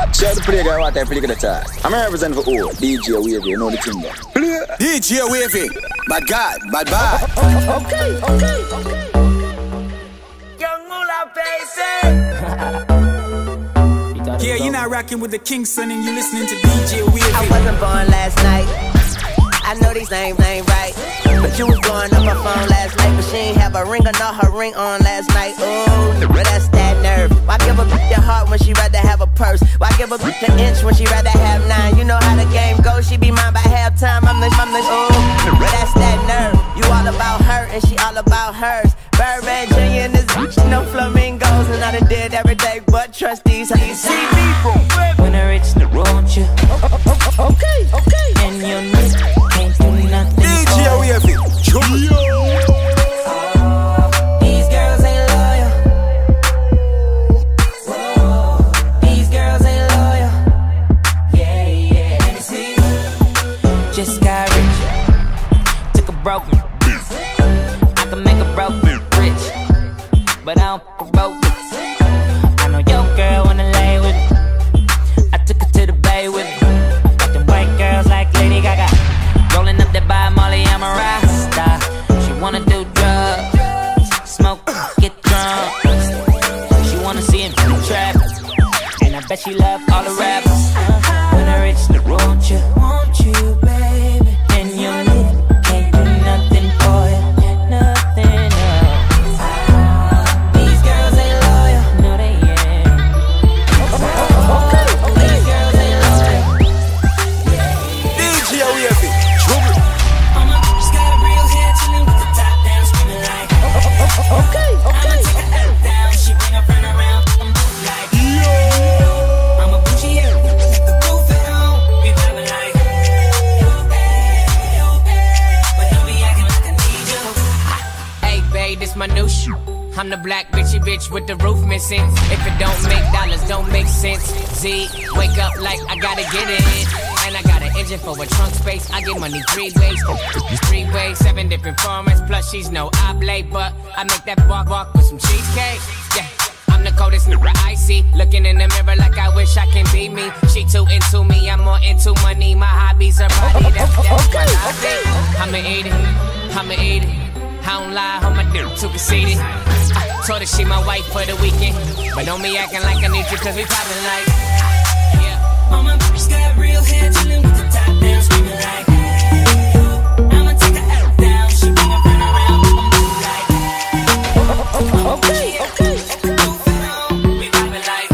Share the play guy, what I play the chart. I'm represent for all. DJ Wavy, you know the thing there. DJ Wavy, bad God, bad bad. Okay. Young Moolah, baby. Yeah, you're not rocking with the Kingston and you listening to DJ Wavy. I wasn't born last night. I know these names ain't right, but you was blowing up her phone last night, but she ain't have a ring or not her ring on last night. Ooh, but that's that nerve. Why give a bitch your heart when she rather have a purse? Why give a bitch an inch when she rather have 9? You know how the game goes, she be mine by halftime. I'm the ooh, but that's that nerve. You all about her and she all about hers. Birdman Jr. and this bitch, no flamingos, and I done did every day, but trust these. How you see me from when I reach the road, you okay. and your knees can't do nothing. DJ Wavy, These girls ain't loyal. These girls ain't loyal. Yeah. Just got rich. Took a broken. I can make a broken rich, but I don't broke it. I know your girl wanna lay with me. I took her to the bay with me. Got them white girls like Lady Gaga. Rolling up that by Molly, I'm a Rasta. She wanna do drugs, smoke, get drunk. She wanna see him in the trap, and I bet she love all the rappers. When I reach the road, you want you, baby, and you can't do nothing for you, nothing else. These girls ain't loyal, no they ain't. These girls ain't loyal. DJ Wavy, Okay. I'ma take her out down, she bring her friend around. I'm like, I'm a bougie, let the roof at home. We vibing like, but don't be acting like I need you. Hey babe, this my new shoe. I'm the black bitchy bitch with the roof missing. If it don't make dollars, don't make sense. Z, wake up like I gotta get it. And I got an engine for a trunk space. I get money 3 ways. 3 ways, 7 different formats. Plus she's no oblate, but I make that walk with some cheesecake. Yeah, I'm the coldest nigga I see. Looking in the mirror like I wish I can be me. She too into me, I'm more into money. My hobbies are body, that's my hobby. I'ma eat it. I don't lie, on my dick, too conceited. I told her she my wife for the weekend, but don't be acting like I need you, cause we poppin' like, yeah. All my bitches got real hair, chillin' with the top down, screamin' like, I'ma take her out down, she bring her friend around, I'm like, okay. We poppin' like,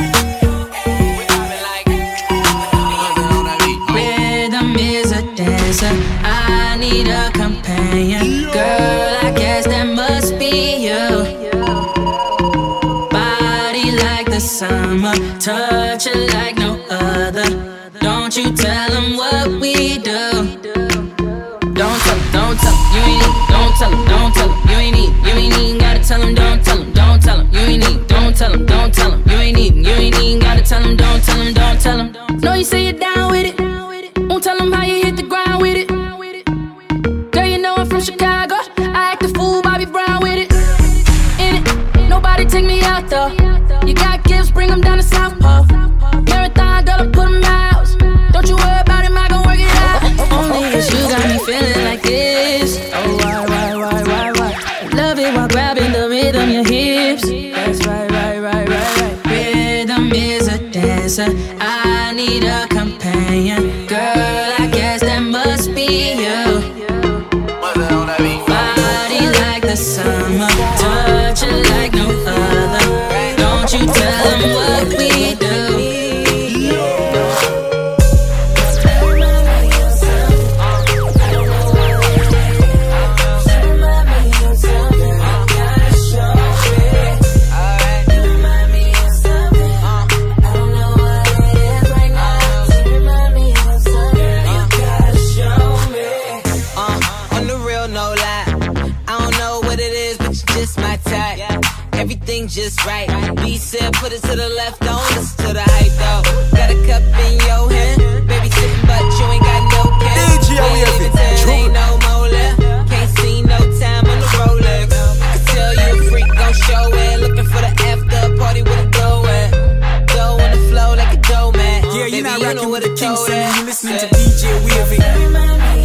rhythm is a dancer, I need a companion. Girl, I guess that must be you. Body like the summer, touch it like no other. Don't you tell them what we do. Don't tell them, you ain't need. Don't tell them, you ain't need. You ain't even gotta tell them, don't tell them, you ain't need. Don't tell them, you ain't even gotta tell them, don't tell them. No, you say you're down with it. Won't tell them how you hit the ground with it. Girl, you know I'm from Chicago. I act a fool, Bobby Brown with it. In it, nobody take me out though. You got gifts, bring them down to South Pole. Marathon, gotta put them out. Don't you worry about him, I gon' work it out. Only cause you got me feeling like this. Oh, why? Love it while grabbing the rhythm, your hips. That's right. Rhythm is a dancer. I need a companion. Girl, I guess that must be you. Body like the summer, touch it like no other. Don't you tell them what we do. Everything just right. B said put it to the left, don't listen to the hype though. Got a cup in your hand, baby sitting but you ain't got no cash. Ain't no more left, can't see no time on the Rolex. Could tell you a freak, gon' show it. Looking for the after party with a glow at. Dough on the flow like a dough rocking with the Kingston and you listening to DJ Wavy.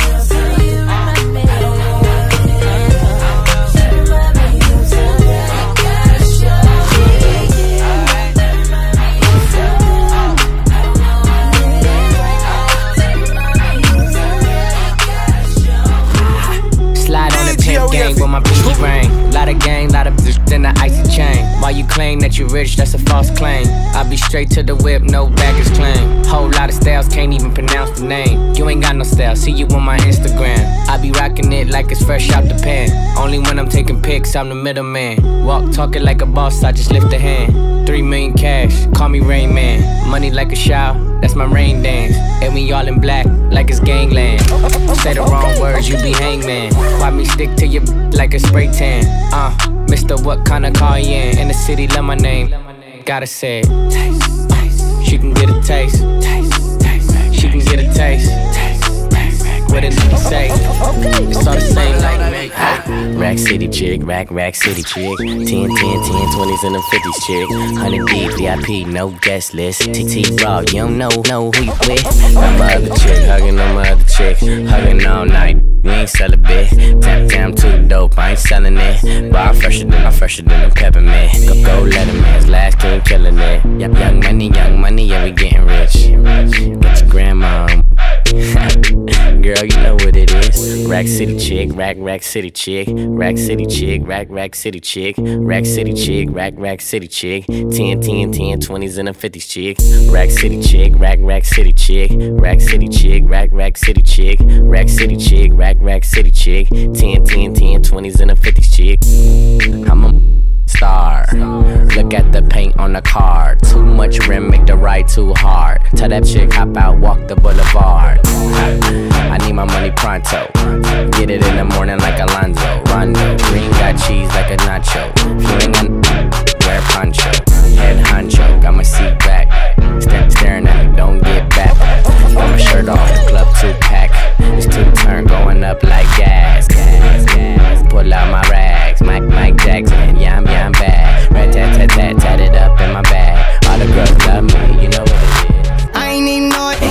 Gang with my pinky ring. Lot of gang, lot of bitch, then the icy chain. While you claim that you rich, that's a false claim. I be straight to the whip, no baggage claim. Whole lot of styles, can't even pronounce the name. You ain't got no style, see you on my Instagram. I be rocking it like it's fresh out the pan. Only when I'm taking pics, I'm the middleman. Walk talking like a boss, I just lift a hand. 3 million cash, call me Rain Man. Money like a shower, that's my rain dance. And we all in black, like it's gangland. Say the wrong words, you be hangman. Why me stick to your like a spray tan? Mister, what kind of car you in the city, love my name. Gotta say it. Taste, taste. She can get a taste. Taste, taste. She can get a taste. What did he say? It's all the same like me. Rack City chick, rack City chick. 10, 20s and them 50s chick. 100 deep, VIP, no guest list. TT Raw, you don't know who you with. I'm my other chick, hugging on my other chick. Hugging all night, we ain't sell a bit. Damn, too dope, I ain't selling it. But I'm fresher than a peppermint. Go Letterman's last king killing it. Young money, yeah, we getting rich. Get your grandma. Girl, you know what it is. Rack City chick, rack City chick. Rack City chick, rack City chick. Rack City chick, rack City chick. 10, 20s and a 50s chick. Rack City chick, rack City chick. Rack City chick, rack City chick. Rack City chick, rack City chick. 10, 20s and a 50s chick. I'm a star. Look at the paint on the car. Too much rim, make the ride too hard. Tell that chick hop out, walk the boulevard. I need my money pronto. Get it in the morning like Alonzo. Rondo, green got cheese like a nacho. If you ain't got wear poncho. Head honcho, got my seat back. Staring at me, don't get back. Got my shirt off, the club 2-pack. It's 2-turn going up like gas. Pull out my rags, Mike Jackson, yeah I'm bad. Rat-tat-tat-tat it up in my bag. All the girls love me, you know what it is. I ain't even know it,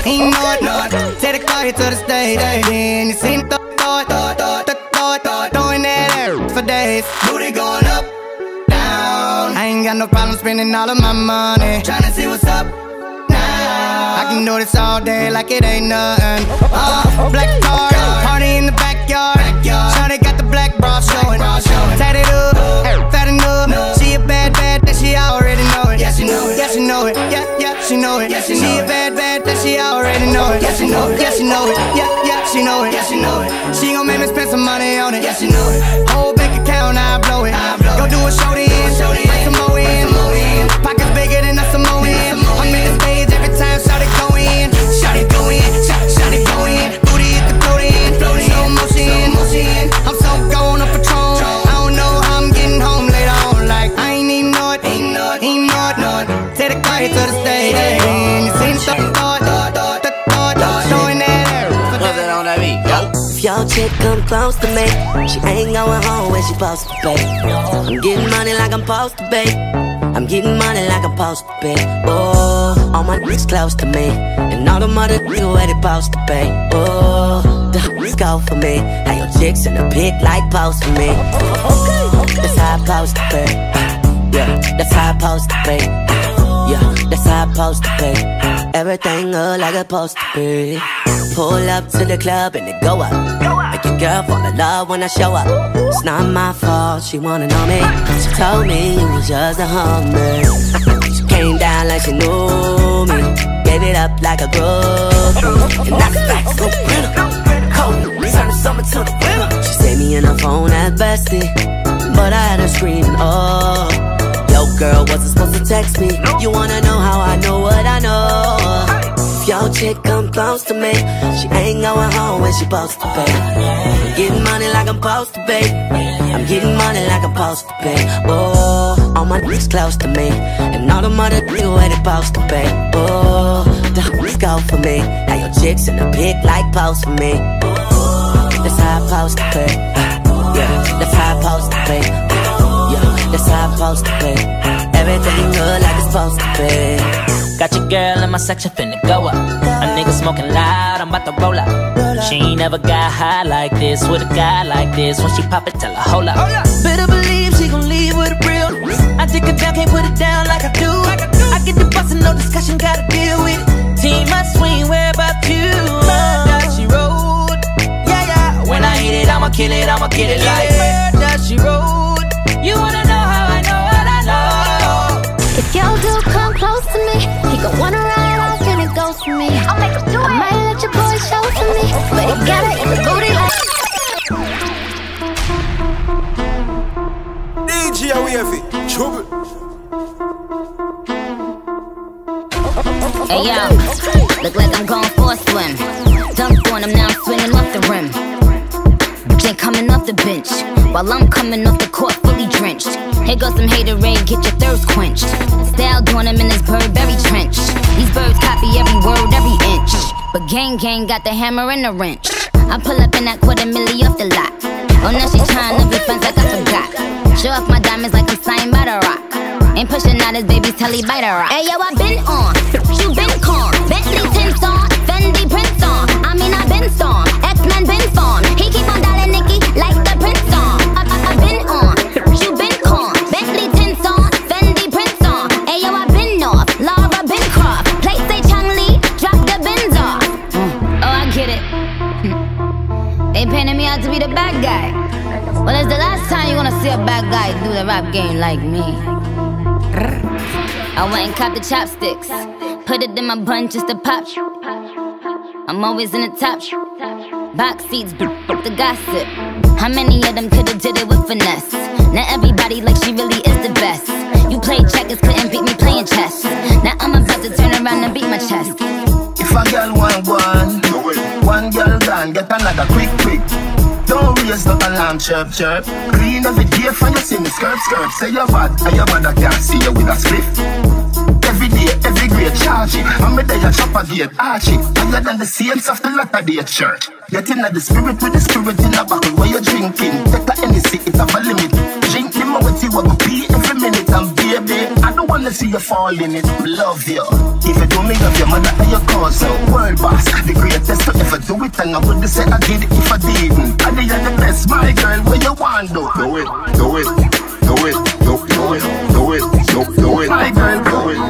take the car here to the stage. Then you seen the thought, throwing that air for days. Booty going up, down. I ain't got no problem spending all of my money. Tryna see what's up now. I can do this all day like it ain't nothing. Black car, party in the backyard. Shawty got the black bra showing. Tatted up, fat enough. She a bad, that she already know it. Yeah, she know it. Yeah, she know it. Yeah, she know it. She a bad, that she already know it. Yeah, she know it. Yeah, she know it. Yeah, she know it. Yeah, she know it. She gon' make me spend some money on it. Yeah, she know it. Whole bank account, I blow it. Go do a show in, bring some more in. Pockets bigger than a Samoan. I'm in the stage every time, shawty go in. Shawty go in, shawty go in. Booty hit the floating, slow motion. I'm so gone on Patron. I don't know how I'm getting home later on. Like I ain't even know it, take the car here to the stage. And you seen the thought, throwing that air. Put that on that beat, yo. If your chick come close to me, she ain't going home when she supposed to pay. I'm getting money like I'm supposed to pay. I'm getting money like I'm supposed to pay. Oh, all my niggas close to me, and all the mother niggas where they supposed to pay. Oh, the hoes go for me. How your chicks in the pic like post for me. That's how I supposed to pay. Yeah, that's how I supposed to pay. Yeah, that's how I supposed to pay. Everything look like it's supposed to be. Pull up to the club and it go up. Make your girl fall in love when I show up. It's not my fault, she wanna know me. She told me you was just a homie. She came down like she knew me. Gave it up like a groupie. And that's facts, go winner. Cold, turn the summer to the winter. She saved me in her phone at bestie, but I had her screaming, oh. Yo girl, wasn't supposed to text me. You wanna know how I know what I know. If your chick come close to me, she ain't going home when she supposed to pay. I'm getting money like I'm supposed to pay. I'm getting money like I'm supposed to pay. Oh, all my niggas close to me, and all the mother niggas where they supposed to pay. Oh, the hoes go for me. Now your chicks in the pic like post for me. That's how I'm supposed to pay. Yeah, that's how I'm supposed to pay. Yeah, that's how I'm supposed to pay. Everything good like it's supposed to pay. Got your girl in my section, finna go up. A nigga smoking loud, I'm about to roll up. She ain't never got high like this with a guy like this. When she pop it, tell her, hold up. Better believe she gon' leave with a real. I take her down, can't put it down like I do. I get the bustin', no discussion, gotta deal with it. Team, I swing, where about you? Murder, she rode. Yeah, yeah. When I hit it, I'ma kill it like murder, she rode. You wanna know how I know what I know? If your dude come close to me, he gon' wanna ride off and it goes for me. I'll make him do it. I might let your boy show to me, but he gotta eat the booty like. DJ Wavy, trouble. Hey yo, look like I'm going for a swim. Dunked on him, now I'm swinging off the rim. Bitch ain't coming off the bench, while I'm coming off the court fully drenched. Here goes some haterade, get your thirst quenched. Style doing him in this Burberry trench. These birds copy every word, every inch. But gang got the hammer and the wrench. I pull up in that $250,000 off the lot. Oh, now she tryna be friends like I forgot. Show off my diamonds like I'm signed by the Rock. Ain't pushing out his baby's telly by the Rock. Hey yo, I been on, you been con. Bentley tints on, Fendi prints on. I mean I been storm, X-Men been formed. He keep on dialing Nicki like the Prince on. I been on, you been con. Bentley tints on, Fendi prints on. Hey yo, I been off, Laura been Croft. Play say Chung Lee, drop the bins off. Oh, I get it. They painted me out to be the bad guy. Well, it's the last time you gonna see a bad guy do the rap game like me. I went and copped the chopsticks, put it in my bun just to pop. I'm always in the top. Box seats, the gossip. How many of them could've did it with finesse? Now everybody like she really is the best. You played checkers, couldn't beat me playing chess. Now I'm about to turn around and beat my chest. If a girl want one girl gone, get another quick. Don't raise the alarm, chirp. Clean every day for you see me skirt. Say you're bad, and your mother can't see you with a script. Every day, every grade charge it. I'm a day a chopper gate, arch it. Higher than the saints of the latter day church. Get in the spirit with the spirit in a bottle where you're drinking. Take a Hennessy, it have a limit. Drink the more you want to pee every minute. And baby, I don't wanna see you fall in it. Love you. If you do me love your mother and your cousin. World boss, the greatest to ever do it. And I would say I did it if I didn't. I did the best, my girl, where you want to. Do it. My girl, do it.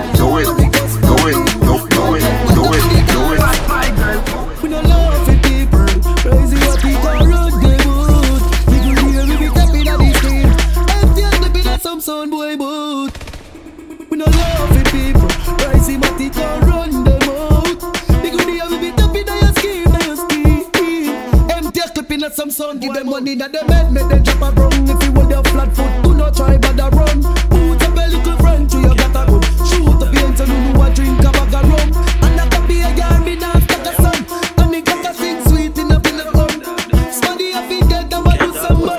My girl. We don't love it, people. Crazy what people run the wood. We do hear we be tapping at this game. Empty and flipping at some son boy boot. We don't love it, people. Crazy what people run the wood. We do hear we be tapping at your scheme. Empty and flipping at some son. Give them money that they make them drop a brown. If you hold your flat foot, do not try but a run. Put up a little friend to your got a gun. Shoot up your hands and you a drink a bag of rum. And that can be a yarn, me now stuck a sun. And the got a thing sweet in a pinna gun. Somebody a feed get them a do some man.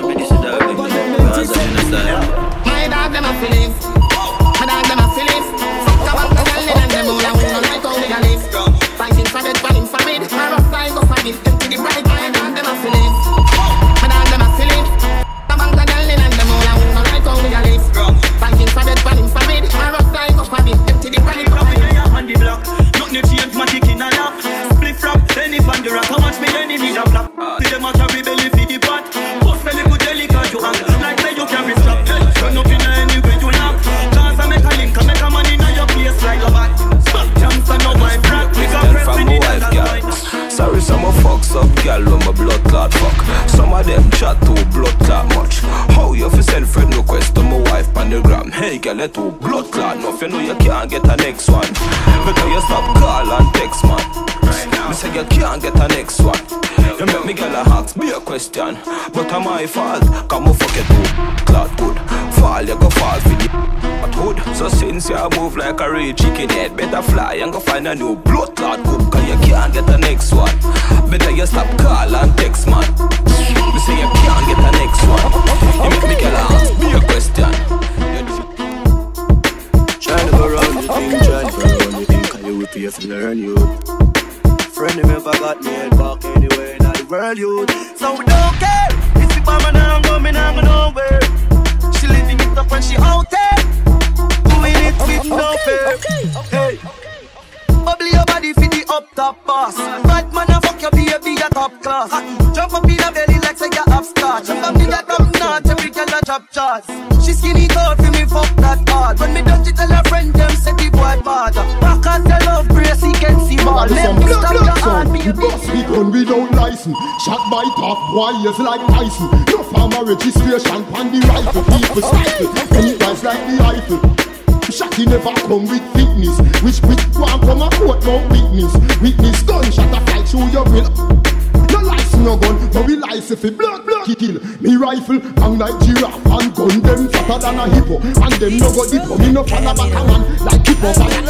My dog them a feelings. My dog them a feelings. Fuck up the girl in them all and we don't like how we a live. Fighting for it, fighting for it. I rough like go for it. Empty the bright, my dog them a feelings. My dog them a feelings. Fuck up the girl in them all and we don't like how we a live. Fighting for it, fighting for it. I rough like go for it. Empty the bright, on the block. Nothing change, my chicken and up. Split from any fan the rock. How much me any need a flap? See them a carry belly for the pot. Post belly good jelly cause you act like me you carry strap. Turn up in any way you knock. Cause I make a link, I make a money in your place like a bat. Stop jumps and no wife crack. We got press with the wife girl. Sorry some of fucks up girl when my blood clot fuck. Some of them chat too blood clot much. How you fi send friend request to my wife on the gram? Hey girl you too blood clot enough. You know you can't get a next one. Because you stop call and text man. Me say you can't get a next one. You make me girl a ask me a question. But am my fault? Come on fuck it too clot good. Fall you go fall for the hood. So since you move like a real chicken head, better fly and go find a new blood clot cook. Cause you can't get a next one. Better you stop call and text man. Me say you can't get a next one. You make me girl a ask me a question. Trying to go round the thing, trying to go round the thing. Cause you will pay to learn you. Friend of me forgot me head back anywhere in the world youth. So we don't care. If the mama now go, me now go nowhere. She living it up when she out there. Doing it with no fear. Hey, body for the up top boss. Bad man a fuck your baby a top class. Jump up in a belly like say you have scotch. If I'm nigga come not every girl a drop charts. She skinny tall for me fuck that hard. When me done she tell her friend them say the boy bad. Back at the love brace he can see ball. Let me stop your heart baby. Bust me gun without license. Shot by top boy is like Tyson. No farmer registration on the rifle. People cycle and it was like the Eiffel. Shotty never come with fitness. Which one come a court no witness. Witness gunshot a fly through your grill. No license no gun, no we license if it blood kill. Me rifle hang like giraffe and gun them fatter than a hippo. And them no go dippo, me no fall back a man like hippo.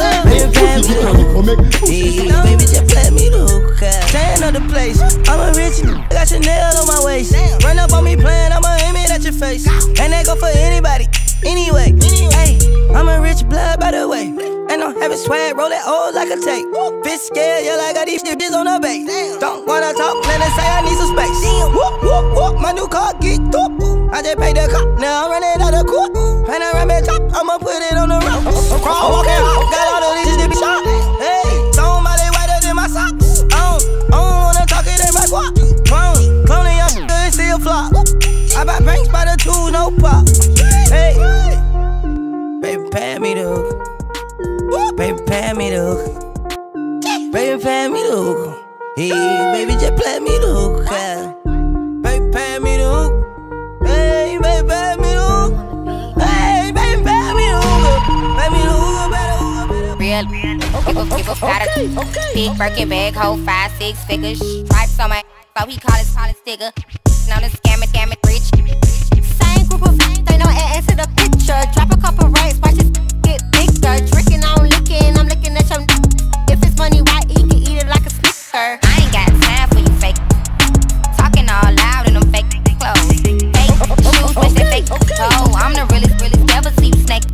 Baby just let me look. Staying on the place, I'm a rich nigga, got your nail on my waist. Run up on me playing, I'ma aim it at your face. And that go for anybody, anyway. Hey, I'm a rich blood by the way. And I'm having swag, roll that old like a tape. Bitch scared, yeah, like I got these bitches on the base. Don't wanna talk, let it say I need some space. Whoop, whoop, whoop, my new car get up. I just paid the cop, now I'm running out of court. Panoramic top, I'ma put it on the road. Crawl, walking out, got all the bitches to be shot. Hey, somebody whiter than my socks. I don't wanna talk it in my guap. Cloning your shit, still flop. I buy banks by the two, no pop. Hey, baby, pay me the hook. Baby, pay me the hook. Baby, pay me the hook. Hey, baby, just play me the hook. Baby, pay me the hook. Hey, baby, pay me the hook. Hey, baby, pay me the hook. Pay me the hook, better. Real, people got a big Birkin bag, hold 5-6 figures. Stripes on my, so he call it sticker. Known as scam it, rich. Same group of they know add to the picture. Drop a couple racks, watch it get bigger. Tricking, I don't licking, I'm looking at your. If it's money, why you can eat it like a snicker? I ain't got time for you fake. Talking all loud in them fake clothes. Fake shoes, bitch, they fake. Oh, I'm the realest, never see you snake.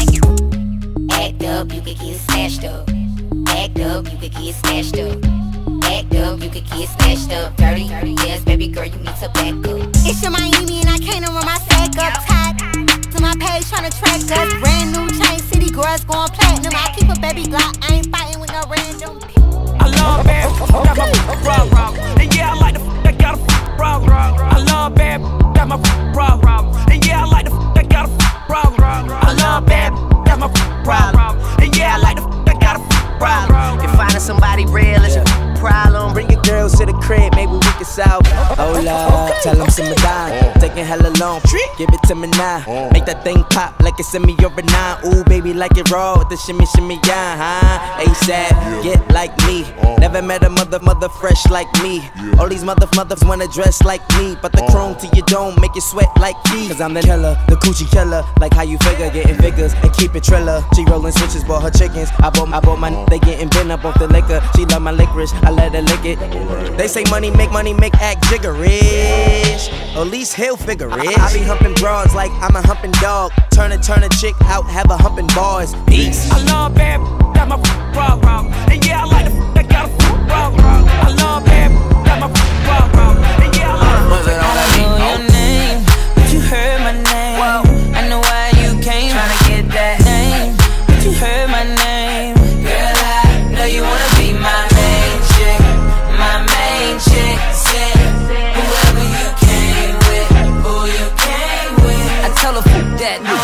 Act up, you could get snatched up. Act up, you could get snatched up. Act up, you could get snatched up. Dirty, yes, baby girl, you need to back up. It's your Miami and I can't run my sack up. Tied to my page trying to track us. Brand new chain, city girls going platinum. I keep a baby Glock, I ain't fighting with no random people. I love bad, got my rock. And yeah, I like the that got a rock. I love bad, got my rock. And yeah, I like the that got a rock. I love bad, got my rock. And yeah, I like the that got a rock. If finding somebody real is your problem, bring your girls to the crib, maybe we can solve it. Oh Lord, tell them some dime, taking hella long, give it to me now. Make that thing pop like it's in me over 9. Ooh, baby, like it raw with the shimmy, yeah, huh? ASAP, get like me. Never met a mother fresh like me. All these mothers wanna dress like me, but the chrome to your dome make you sweat like me. Cause I'm the killer, the coochie killer. Like how you figure, getting figures and keep it triller. She rolling switches, bought her chickens. I bought my, they getting bent up off the liquor. She love my licorice, I let her lick it. They say money make act jiggerish. At least he'll figure it. I be humping broads like I'm a humping dog. Turn a chick out, have a humping bars. Peace. I love bad, got my rock. And yeah, I like the that got a rock. I love bad, got my rock. And yeah, I like the I know your name, but you heard my name. Whoa. I know why you came, tryna get that name, but you heard my name. Girl, I know you wanna be my main chick, my main chick. Say whoever you came with, who you came with. I tell her fuck that, no.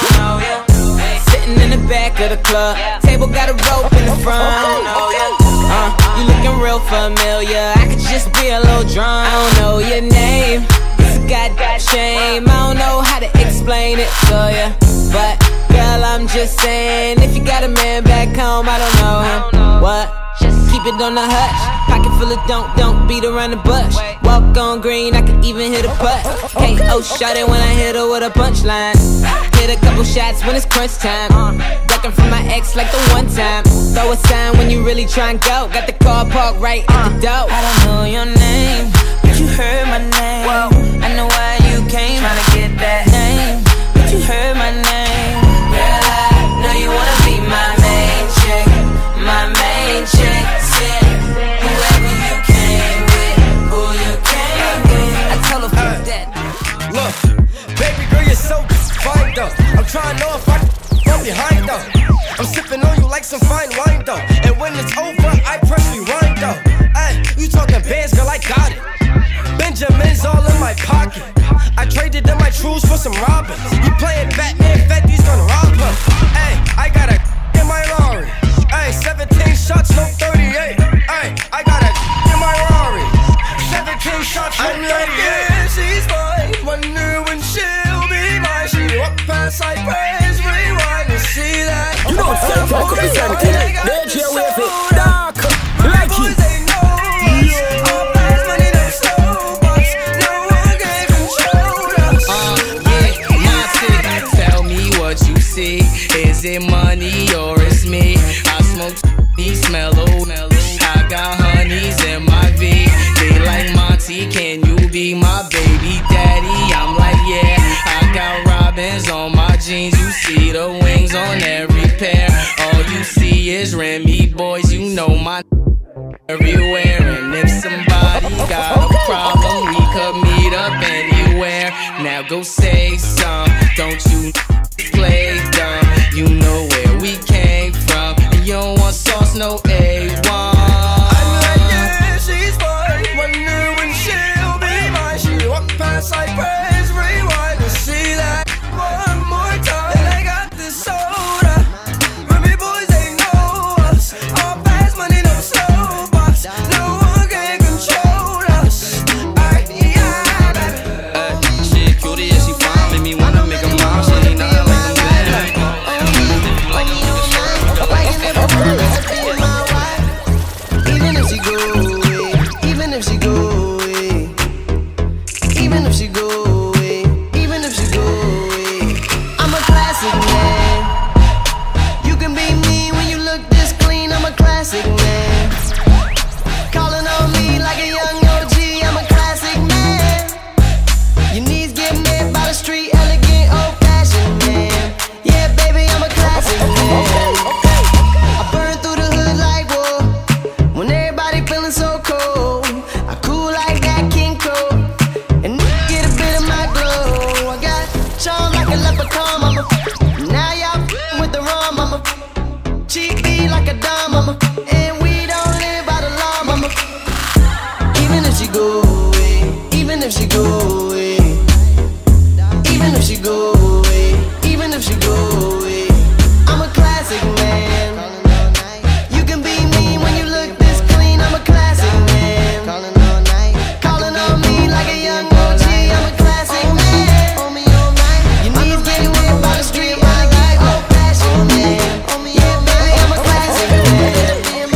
Sitting in the back of the club, table got a rope in the front. You looking real familiar, I could just be a little drunk. I don't know your name, it's a goddamn shame. I don't know how to explain it to ya, but girl, I'm just saying, if you got a man back home, I don't know him. What? Just keep it on the hush. Pocket full of don't beat around the bush. Walk on green, I can even hit a putt. Hey, oh, shot it when I hit her with a punchline. Hit a couple shots when it's crunch time. Ducking from my ex like the one time. Throw a sign when you really try and go. Got the car parked right at the door. I don't know your name, but you heard my name. Whoa. I know why you came, tryna get that name, but you heard my name. Girl, I know you wanna be my main chick, my main chick. Say whoever you came with, who you came with. I tell her fuck that. Look, baby girl, you're so fine though. I'm trying to know if I from behind though. I'm sipping on you like some fine wine though. And when it's over, I press honey smell. I got honeys in my V. They like Monty, can you be my baby daddy? I'm like, yeah. I got robins on my jeans. You see the wings on every pair. All you see is Remy boys. You know my everywhere. And if somebody got a problem, we could meet up anywhere. Now go say some. Don't you play dumb. You know where we came from. And you don't want sauce, no A1. I'm like, yeah, she's fine. Wonder when she'll be mine. She walk past like praise, rewind to see that one more time. And I got this soda. Remy boys, they know us. All fast money, no slow box. No one can control us. Yeah, baby. She cute, yeah, she fine. Make me wanna make a mom. She ain't nothing like them bad. Even if she go away, even if she go away, even if she go away, even if she go away, I'm a classic man. You can be me when you look this clean. I'm a classic man. Calling on me like a young OG. I'm a classic man. Your knees get made by the street, elegant, old-fashioned man. Yeah, baby, I'm a classic man. I burn through the hood like war. When everybody feeling so cold, I cool like that King Cole. And get a bit of my glow. I got charm like a leprechaun, mama. Now y'all with the rum, mama. Cheap beat like a dime, mama. And we don't live by the law, mama. Even if she go away, even if she go away, even if she go away, even if she go away, I'm a classic man. You can be me when you look this clean. I'm a classic man. Calling on me like a young OG. I'm a classic man. Your knees getting wet by the street like an old-fashioned man. Yeah, baby, I'm a classic man.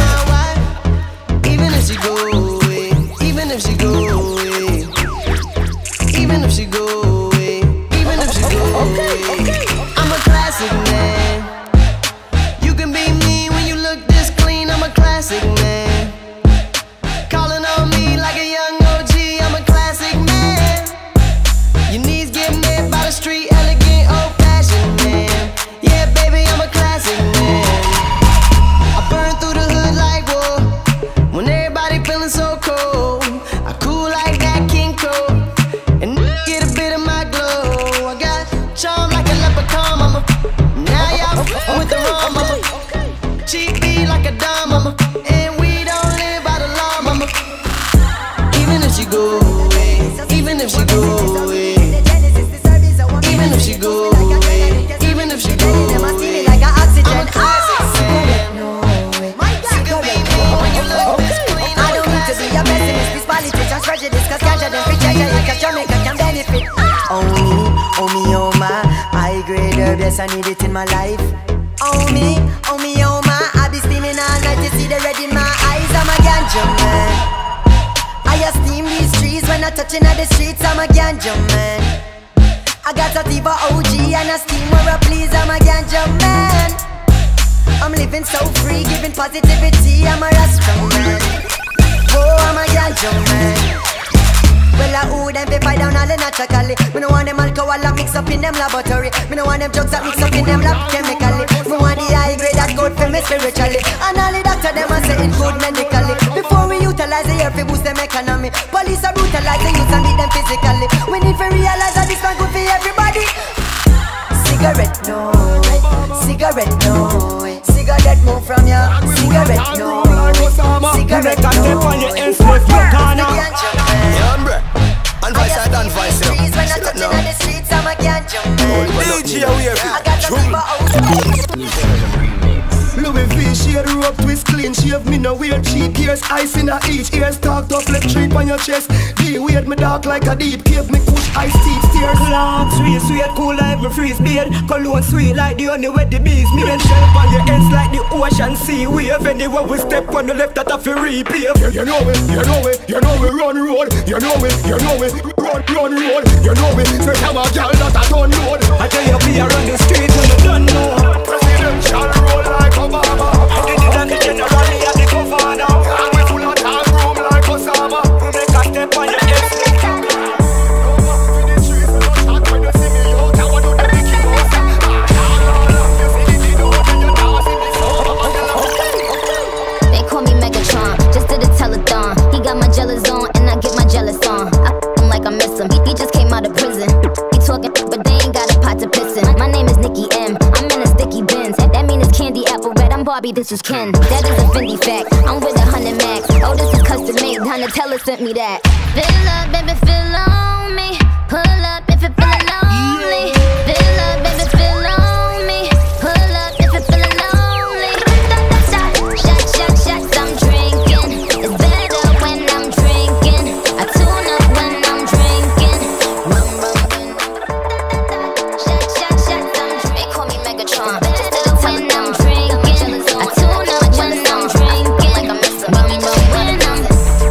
Even if she go away, even if she go away, even if she go away, even if she go away, I'm a classic man. You can be me when you look this clean. I'm a classic man. Calling on me like a young OG. I'm a classic man. Your knees get made by the street, elegant, old-fashioned man. Yeah, baby, I'm a classic man. I burn through the hood like war. When everybody feeling so cold, I cool like that King Cole. And get a bit of my glow. I got charm like a leprechaun, mama. Now y'all with the rum, mama. Cheap beat like a dime, mama. And we don't live by the law, mama. Even if she go away, even if she go away, even if she go away, even if she go away, like an oxygen. I don't need to be a pessimist. This politicians prejudice, cause ganja them free treasure, cause Jamaica can benefit. Oh me, oh my, high grade herb, yes I need it in my life. Oh me, oh my, I be steaming all night to see the red in my eyes. I'm a ganja man. I esteem these trees when I'm touching at the streets. I'm a ganja man. I got a Tiva OG and a steam where I please. I'm a ganja man. I'm living so free, giving positivity. I'm a Rasta man. Oh, I'm a ganja man. Well, I who them fi fight down all the naturally. Me no want them alcohol that mix up in them laboratory. Me no want them drugs that mix up in them lab chemically. Me want the high grade that good for me spiritually. And all the doctor them a say it good medically. Before we utilize the air fi boost them economy. Police are brutalize the youth and beat them physically. We need to realize that this man good for everybody. Cigarette no, cigarette no, cigarette move from ya. Cigarette no, cigarette no. And vice I done vice you. When I'm touching on the streets, I'm a ganja man. DJ Wavy. I got the Louis V, shade rope, twist clean, shave me no weird cheap ears, ice in a each ears, talked up like treat on your chest. D-weird me dark like a deep cave, me push ice teeth stairs. Long, sweet, sweet, cool like me freeze beard. Cologne sweet like the honey where the bees me. And shelf on your ends like the ocean sea wave. Anywhere we step on the left that I feel repave. You know it, you know it, you know it, run road. You know it, you know it, run road. You know it, say I'm a girl that I don't load. I tell you be around the street when you don't know. Presidential roll like Obama. I did it on the general. Barbie, this is Ken. That is a Fendi fact. I'm with 100 max. Oh, this is custom made. Donatella sent me that. Fill up, baby, fill on me. Pull up if it feelin' lonely. Fill up, baby, fill on me. Pull up if it feelin' lonely. Shot, shot, shots, I'm drinking. It's better when I'm drinking. I tune up when I'm drinking. Rum, rum, shot, shot, shots, I'm drinking. They call me Megatron. Just to the when I'm drinking. I tune up when I'm drinking. Like I'm Mr. Rum, rum, when I'm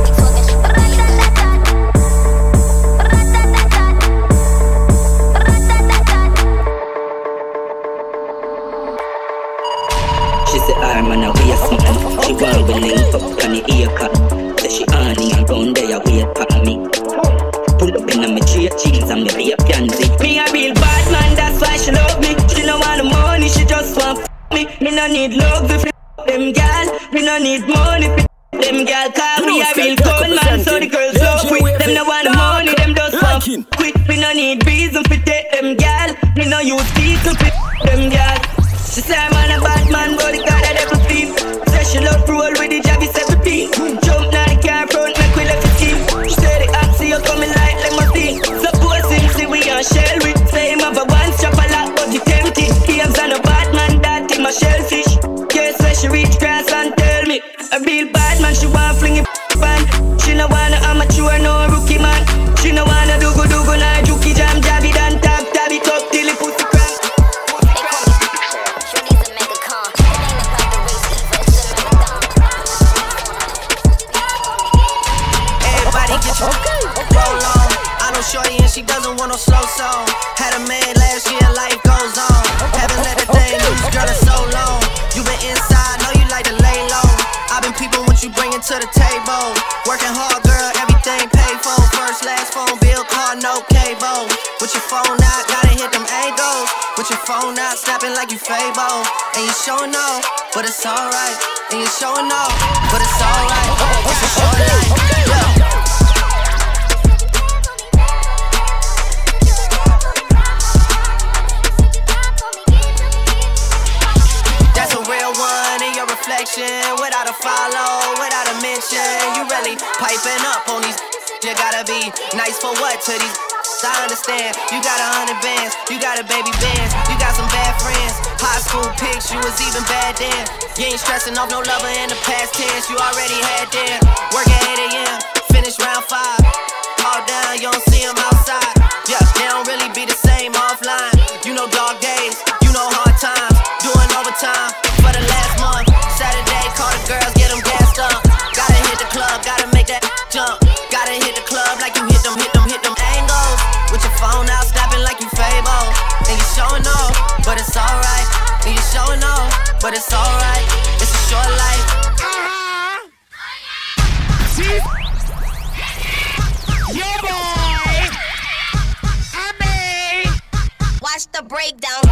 man, I wear something. She want to link up on the ear cut. Say she honey and round there, wait for me. Pull up in my straight jeans and me be a pansy. Me a real bad man, that's why she love me. She no want the money, she just want me. Me no need love if them gal. Me no need money if them gal. Cause we a real cold man, so the girls love we. Them no want the money, them just want quick. We no need reason for take them gal. Me no use people for them gal. She say I'm a bad man, but the God I never feel. Say she love to roll with the Javi 17. Jump now the car front, make we left the team. She say the oxy, you coming like limousine. Suppose him see we on shell with. Say him have a one strap a lot, but he tempted. He has a bad man, that him a shellfish. Guess where she reach grass and tell me. A real bad man, she want fling it fan. She no wanna amateur, no rookie man. She no wanna do-go, nah, juki jam, Javi dan tap, tab it up till he pussy crack. Okay. Roll on. I know shorty and she doesn't want no slow song. Had a man last year, life goes on. Haven't let a thing loose, girl, in so long. You been inside, know you like to lay low. I've been peeping what you bringing to the table. Working hard, girl, everything paid for. First, last phone bill, car, no cable. With your phone out, gotta hit them angles. With your phone out, snapping like you Fable. And you showing off, but it's alright. And you showing off, but it's alright. It's a short life, yeah. Without a follow, without a mention. You really piping up on these. You gotta be nice for what to these. I understand. You got 100 bands, you got a baby bands, you got some bad friends. High school pics, you was even bad then. You ain't stressing off no lover in the past tense. You already had them. Work at 8 a.m., finish round 5. All down, you don't see them outside. Yeah, they don't really be the same offline. You know dog days, you know hard times. Doing overtime for the last month. Saturday, call the girls, get them gassed up. Gotta hit the club, gotta make that jump. Gotta hit the club like you hit them angles. With your phone out, snapping like you Fable. And you showing off, but it's alright. And you showing off, but it's alright. It's a short life. Yeah, boy. I mean, watch the breakdown.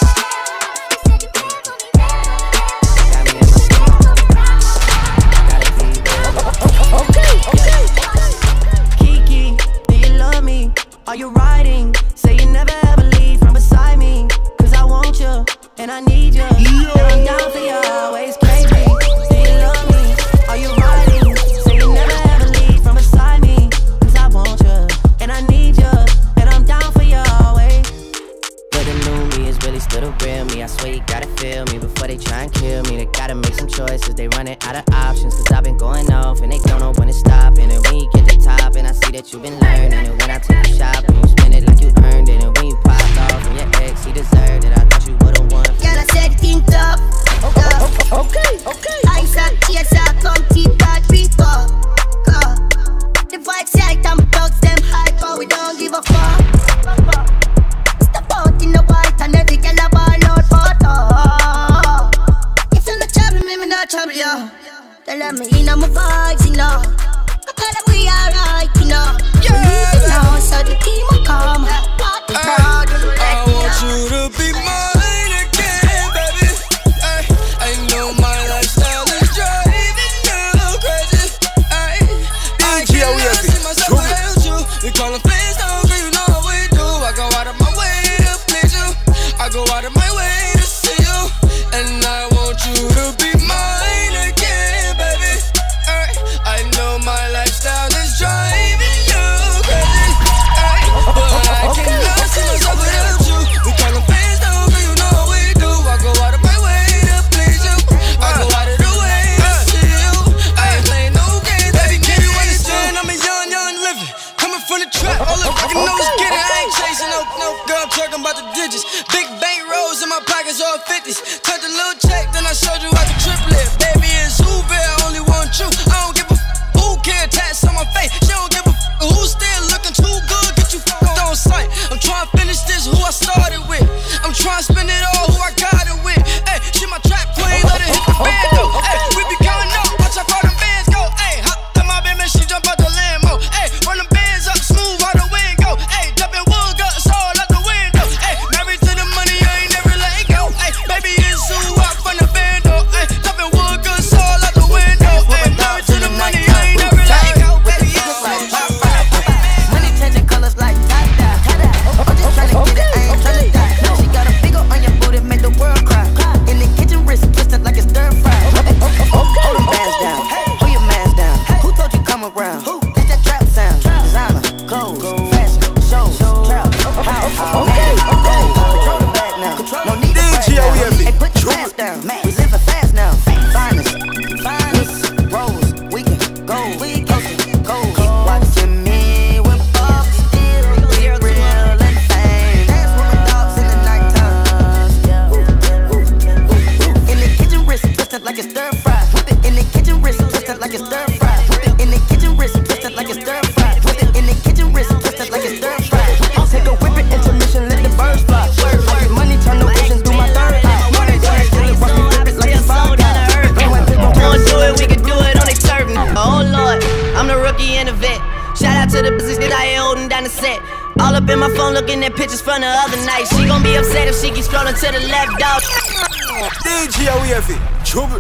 Okay. Kiki, do you love me? Are you riding? Say you never ever leave from beside me. Cause I want you, and I need you. And I'm down for you always, KB. Do you love me? Are you riding? Say you never ever leave from beside me. Cause I want you, and I need you. And I'm down for you always. But the new me is really still the real me. I swear you gotta feel me before they try and kill me. They gotta make some choices, they running out of options. Cause I've been going off and they don't know when to stop. And when you get to top and I see that you've been learning. And when I take you shopping, you spend it like you earned it. And when you popped off from your ex, he deserved it. I thought you would've won. Girl, I said think tough. Okay. I said yes, I come keep that people. The vibes right and thugs them hype, but we don't give a fuck. Step out in the white and every girl a ball out photo. If you're not trouble, me not trouble you. They let me in on my vibes, you know. I thought that we alright, you know. You know, so the team will come. Party proud, I want you to be mine again, baby. I know my lifestyle is driving you crazy. I can't see myself without you. We call them face down, girl, you know how we do. I go out of my way to please you. I go out of my way to see you. And I want you to be 150s. Cut the little check, then I showed you how to triple it. Baby, it's Uber, I only want you. I don't give a who can't attach on my face. She don't give a who's still looking too good. Get you on sight. I'm trying to finish this, who I started with. I'm trying to spend it all, who I got it with. Hey, she my trap queen, let her hit the band though. Hey, we be counting up, watch how far the bands go. Hey, hop in my baby, she jump out the Lambo. Hey, run the bands up, smooth how the wind go. Hey, jumping wood guts all out the window. Hey, married to the money, I ain't never let it go. Hey, baby, it's who up from the band though. Hey, jumping wood guts all out the window. Hey, married to the money, I ain't never let it go. Baby, it's money changing colors like da-da. I'm just tryna get it, I ain't tryna die. She got a big ol' on your booty, make the world cry. In the kitchen, wrist twisted like it's stir fry. Hold them bands down, pull your mans down. Who told you come around? It's that trap sound. Designer, gold, fashion, show, trap, house, control the bag now. No need to brag now. Hey, put your pants down. We living fast now. Finest, rose, we can go. Keep watching me with Bob still be real and fame. Dance with my dogs in the nighttime. In the kitchen, wrist twisted like it's stir fry. Whip it in the kitchen, wrist twisted like it's stir fry. Whip it in the kitchen, wrist twisted like it's stir fry. Whip it in the kitchen, wrist twisted like it's stir fry. Take a whip it, intermission, let the birds fly. I get money, turn the vision through my third eye. Money, kill it, watch me whip it like it's fire. Wanna do it, we can do it on they turf. Oh Lord, I'm the rookie and the vet. Shout out to the business that I ain't holding down the set. All up in my phone looking at pictures from the other night. She gon' be upset if she keeps scrolling to the left, dog. DJ Wavy, trouble.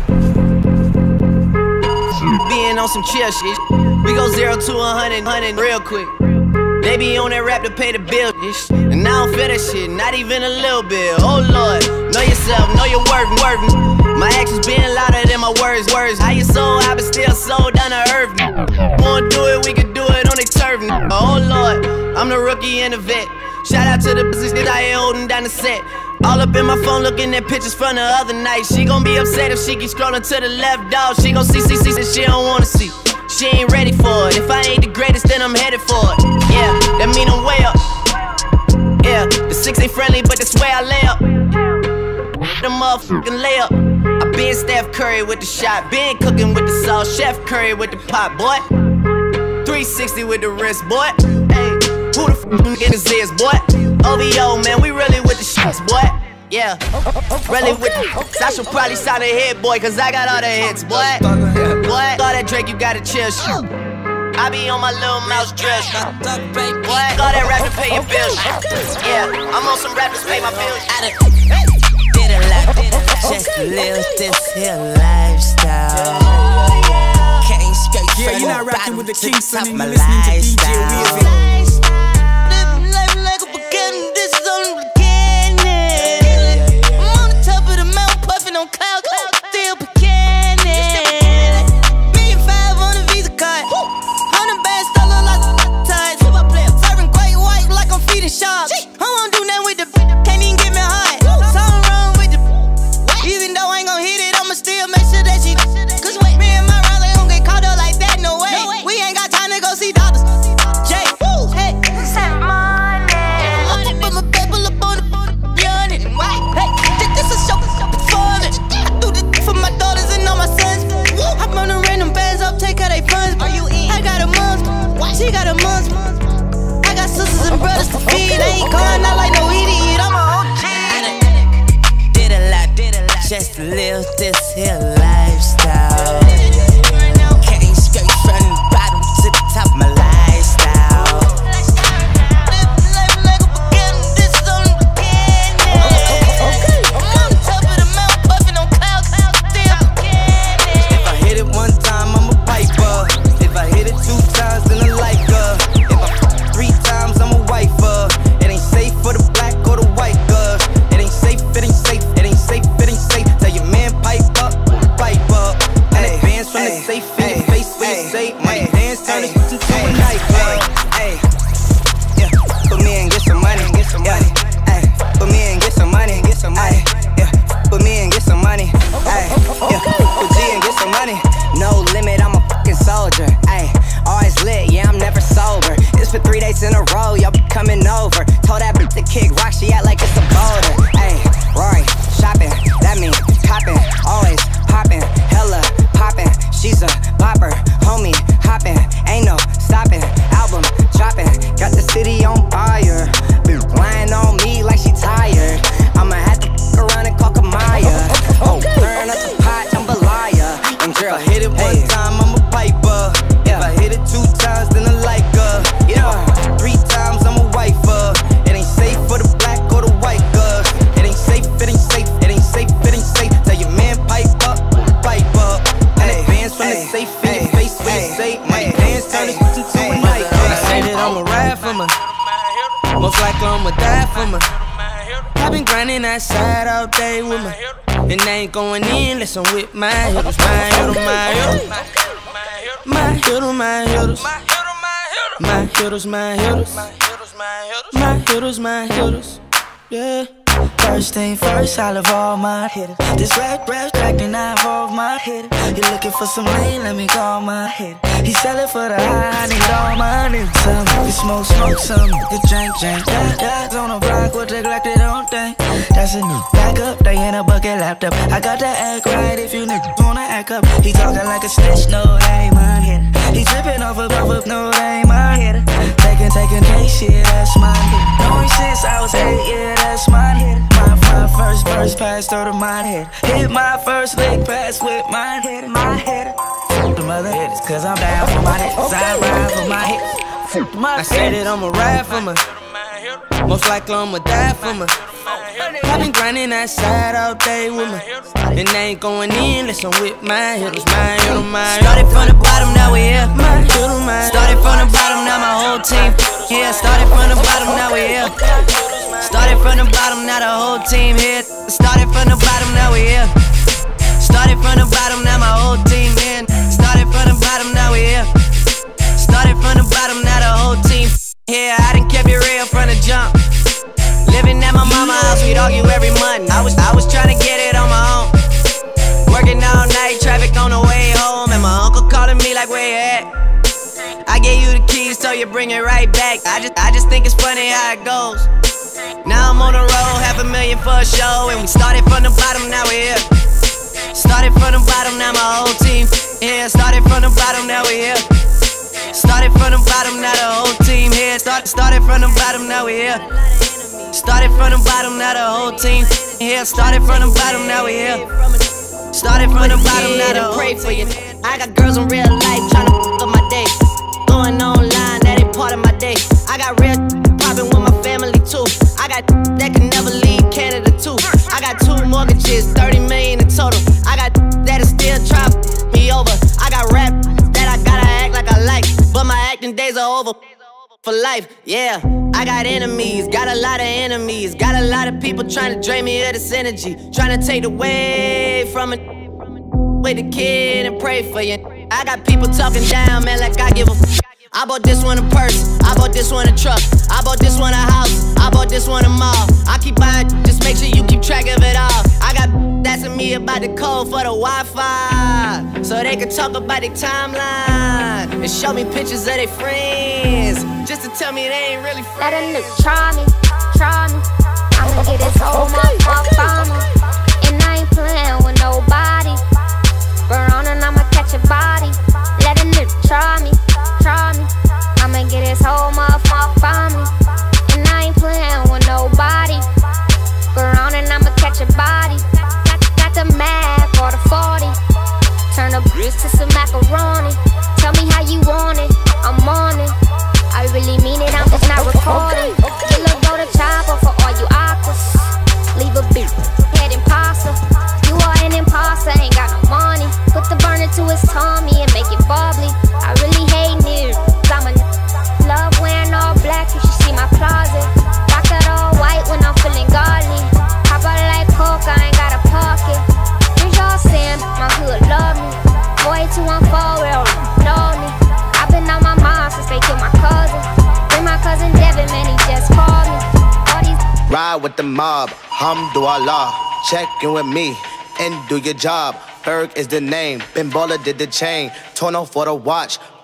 Being on some chill shit. We go 0 to 100 real quick. They be on that rap to pay the bill, and I don't feel that shit, not even a little bit. Oh Lord, know yourself, know your worth. My actions being louder than my words. How you so high but still so down to earth? Wanna do it, we can do it on they turf. Oh Lord, I'm the rookie and the vet. Shout out to the business that I ain't holding down the set. All up in my phone looking at pictures from the other night. She gon' be upset if she keeps scrolling to the left, dog. She gon' see that she don't wanna see. She ain't ready for it. If I ain't the greatest, then I'm headed for it. Yeah, that mean I'm way up. Yeah, the 6 ain't friendly, but that's where I lay up. The motherfucking layup. I been Steph Curry with the shot, been cooking with the sauce, Chef Curry with the pot, boy. 360 with the wrist, boy. Hey, who the f*** niggas is, boy? OVO, man, we really with the shots, boy. Yeah, really with the I should probably sign a hit, boy, cause I got all the hits, boy. Boy, all that Drake, you gotta chill, shit. I be on my little mouse dress. Boy, all that rap to pay your bills. Yeah, I'm on some rappers pay my bills. I did a lot, just to live this here lifestyle. Came straight from the bottom to the top of my lifestyle. Living life like a beginning, this is only the beginning. I'm on the top of the mountain, puffing on cloud, still beginning. $1,500,000 on the Visa card. 100 bags, stole a lot of ties. Serving great white like I'm feeding sharks. I won't do nothing with the can't even get me hard. Something wrong with the even though I ain't gon' hit it, I'ma still make sure that she. Cause me and my Riley don't get caught up like that, no way. We ain't got time to go see doctors. Jay, hey, send money. I put my paper up on the unit. Hey, this a show for me. I do this for my daughters and all my sons. I'm on the random bands up, take how they funds. Are you in? I got a month, she got a month. I got sisters and brothers to feed. I ain't going out like no idiot. I'm a OG. Did a lot, just to live this here lifestyle. Came straight from the bottom to the top of my lifestyle. Living life like a beginning, this is only the beginning. I'm on the top of the mountain, puffing on clouds, still beginning. If I hit it one time, I'm a piper. If I hit it 2 times, then I like her. If I f 3 times, I'm a wifer. It ain't safe for the black or the white girl. It ain't safe, it ain't safe, it ain't safe, it ain't safe. Tell your man pipe up. And the bands from the safe in your face when you say money bands turn it into a nightclub. Yeah, put me and get some money, put me and get some money, yeah, put me and get some money, yeah, put G and get some money. No limit, I'm a fucking soldier, always lit, yeah, I'm never sober. It's for 3 days in a row, y'all be coming over. Told that bitch to kick rock, she act like it's a boulder, Rory, shopping, that mean copping, always popping, hella popping. She's a popper, homie, hopping, ain't no stopping. Album dropping, got the city on fire. Bitch lying on me like she tired. I'ma have to around and call Kamaya. Oh, turn up the pot, jambalaya. And girl, if I hit it one time, I'm a piper. If I hit it 2 times, then I like her. Yeah, 3 times, I'm a wifer. It ain't safe for the black or the white girl. It ain't safe, it ain't safe, it ain't safe, it ain't safe. Tell your man pipe up, pipe up. And advance from the safe in your face when you say my dance turn it to a night. I say that I'ma ride for me. Most likely I'ma die for me. I've been grinding that side all day with me. And I ain't going in unless I'm with my hitters, my hitters, my hitters. My hitters, my hitters. My hitters, my hitters. My hitters, my hitters. Yeah. First thing first, I love all my hitters. This rap track, then I involve my hitter. You looking for some lean, let me call my hitter. He sellin' for the high, I need all my niggas. Some you smoke some, you drink. Guys on the block with the Glock, they don't think. That's a new backup, they in a bucket laptop. I got to act right if you niggas wanna act up. He talking like a snitch, no, they ain't my hitter. He tripping off a buff, no, they ain't my hitter. Taking hey shit, that's my hitter. Knowing since I was 8, yeah, that's my hitter. My first pass through the my head. Hit my first leg pass with my head. My head. The mother hitters, cause I'm down for my hitters. I ride for my hitters. I say that I'ma ride for me. Most likely I'ma die for me. I've been grinding that side all day with me. And I ain't going in unless I'm with my hitters. My hitters, my hitters. Started from the bottom, now we here. My hitters, my hitters. Started from the bottom, now my whole team here. Started from the bottom, now we here. Started from the bottom, now the whole team here. Started from the bottom, now we here. Started from the bottom, now my whole team in. Started from the bottom, now we here. Started from the bottom, now the whole team here. I done kept it real from the jump. Living at my mama's house, we'd argue every month. I was trying to get it on my own. Working all night, traffic on the way home. And my uncle calling me like, where you at? I gave you the keys, so you bring it right back. I just think it's funny how it goes. Now I'm on the road, $500,000 for a show. And we started from the bottom, now we here. Started from the bottom, now my whole team here. Started from the bottom, now we here. Started from the bottom, now the whole team here. Started from the bottom, now we here. Started from the bottom, now the whole team here. Started from the bottom, now we here. Started from the bottom, now the pray for you. I got girls in real life tryna fuck up my day. Going online, that ain't part of my day. I got real poppin' with my family too. I got that can never leave Canada too. I got 2 mortgages, 30 million in total. I got that'll still try me over. I got rap that I gotta act like I like, but my acting days are over for life. Yeah, I got enemies, got a lot of enemies, got a lot of people trying to drain me of this energy, trying to take away from it. With the kid and pray for you. I got people talking down, man, like I give a f. I bought this one a purse, I bought this one a truck, I bought this one a house, I bought this one a mall. I keep buying, just make sure you keep track of it all. I got asking me about the code for the Wi-Fi, so they can talk about their timeline and show me pictures of their friends, just to tell me they ain't really friends. Let a nigga try me. I'ma get his whole motherfucker on me. And I ain't playing with nobody. Burn on and I'ma catch a body. Let a nigga try me. I'ma get his whole motherfucker on me. And I ain't playing with nobody. Burn on and I'ma catch a body. Got the Mac or the 40. Turn the bricks to some macaroni. Tell me how you want it, I'm on it. I really mean it, I'm just not recording. You look go to chopper for all you octors. Leave a bitch head imposter. You are an imposter, ain't got no money. Put the burner to his tummy and make it bubbly. I really hate niggas, I'm a love wearing all black, you should see my closet. Rock that all white when I'm feeling godly. Hop out like coke, I ain't got a pocket. Here's y'all saying my hood love me. Boy 214, we don't know me. I've been on my mind since they killed my cousin. Then my cousin Devin, man, he just called me. All these ride with the mob, hamdulillah. Check in with me and do your job. Berg is the name, Ben Baller did the chain. Tono for the watch,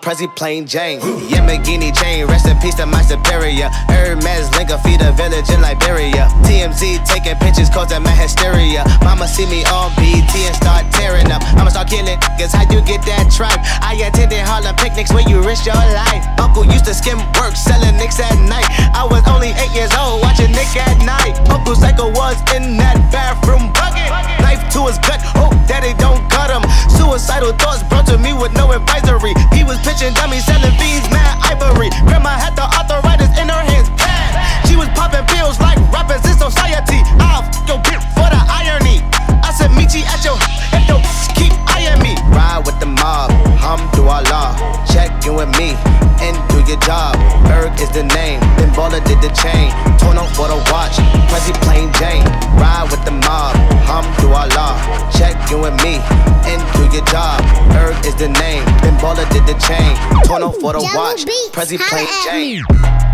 Prezi plain Jane. Yamagini chain, rest in peace to my superior. Hermes Linker feed a village in Liberia. TMZ taking pictures causing my hysteria. Mama see me on BT and start tearing up. I'ma start killing niggas, how you get that tribe? I attended Harlem picnics where you risk your life. Uncle used to skim work, selling nicks at night. I was only 8 years old, watching Nick at night. Uncle Psycho was in that bathroom bucket. Knife to his gut, hope daddy don't cut him. Suicidal thoughts brought to me with no advisory. He was pitching dummies, selling beans, mad ivory. Grandma had the arthritis in her hands, bad. She was popping pills like rappers in society. I'll f your bitch for the irony. I said meet you at your if your keep eyeing me. Ride with the mob, Alhamdulillah. Check you and me and do your job. Berg is the name, then Baller did the chain. Torn up for the watch, Prezi plain Jane. Ride with the mob, Alhamdulillah. Check you and me and do your job. Berg is the name, then Baller did the chain. Torn up for the watch, Prezi plain Jane.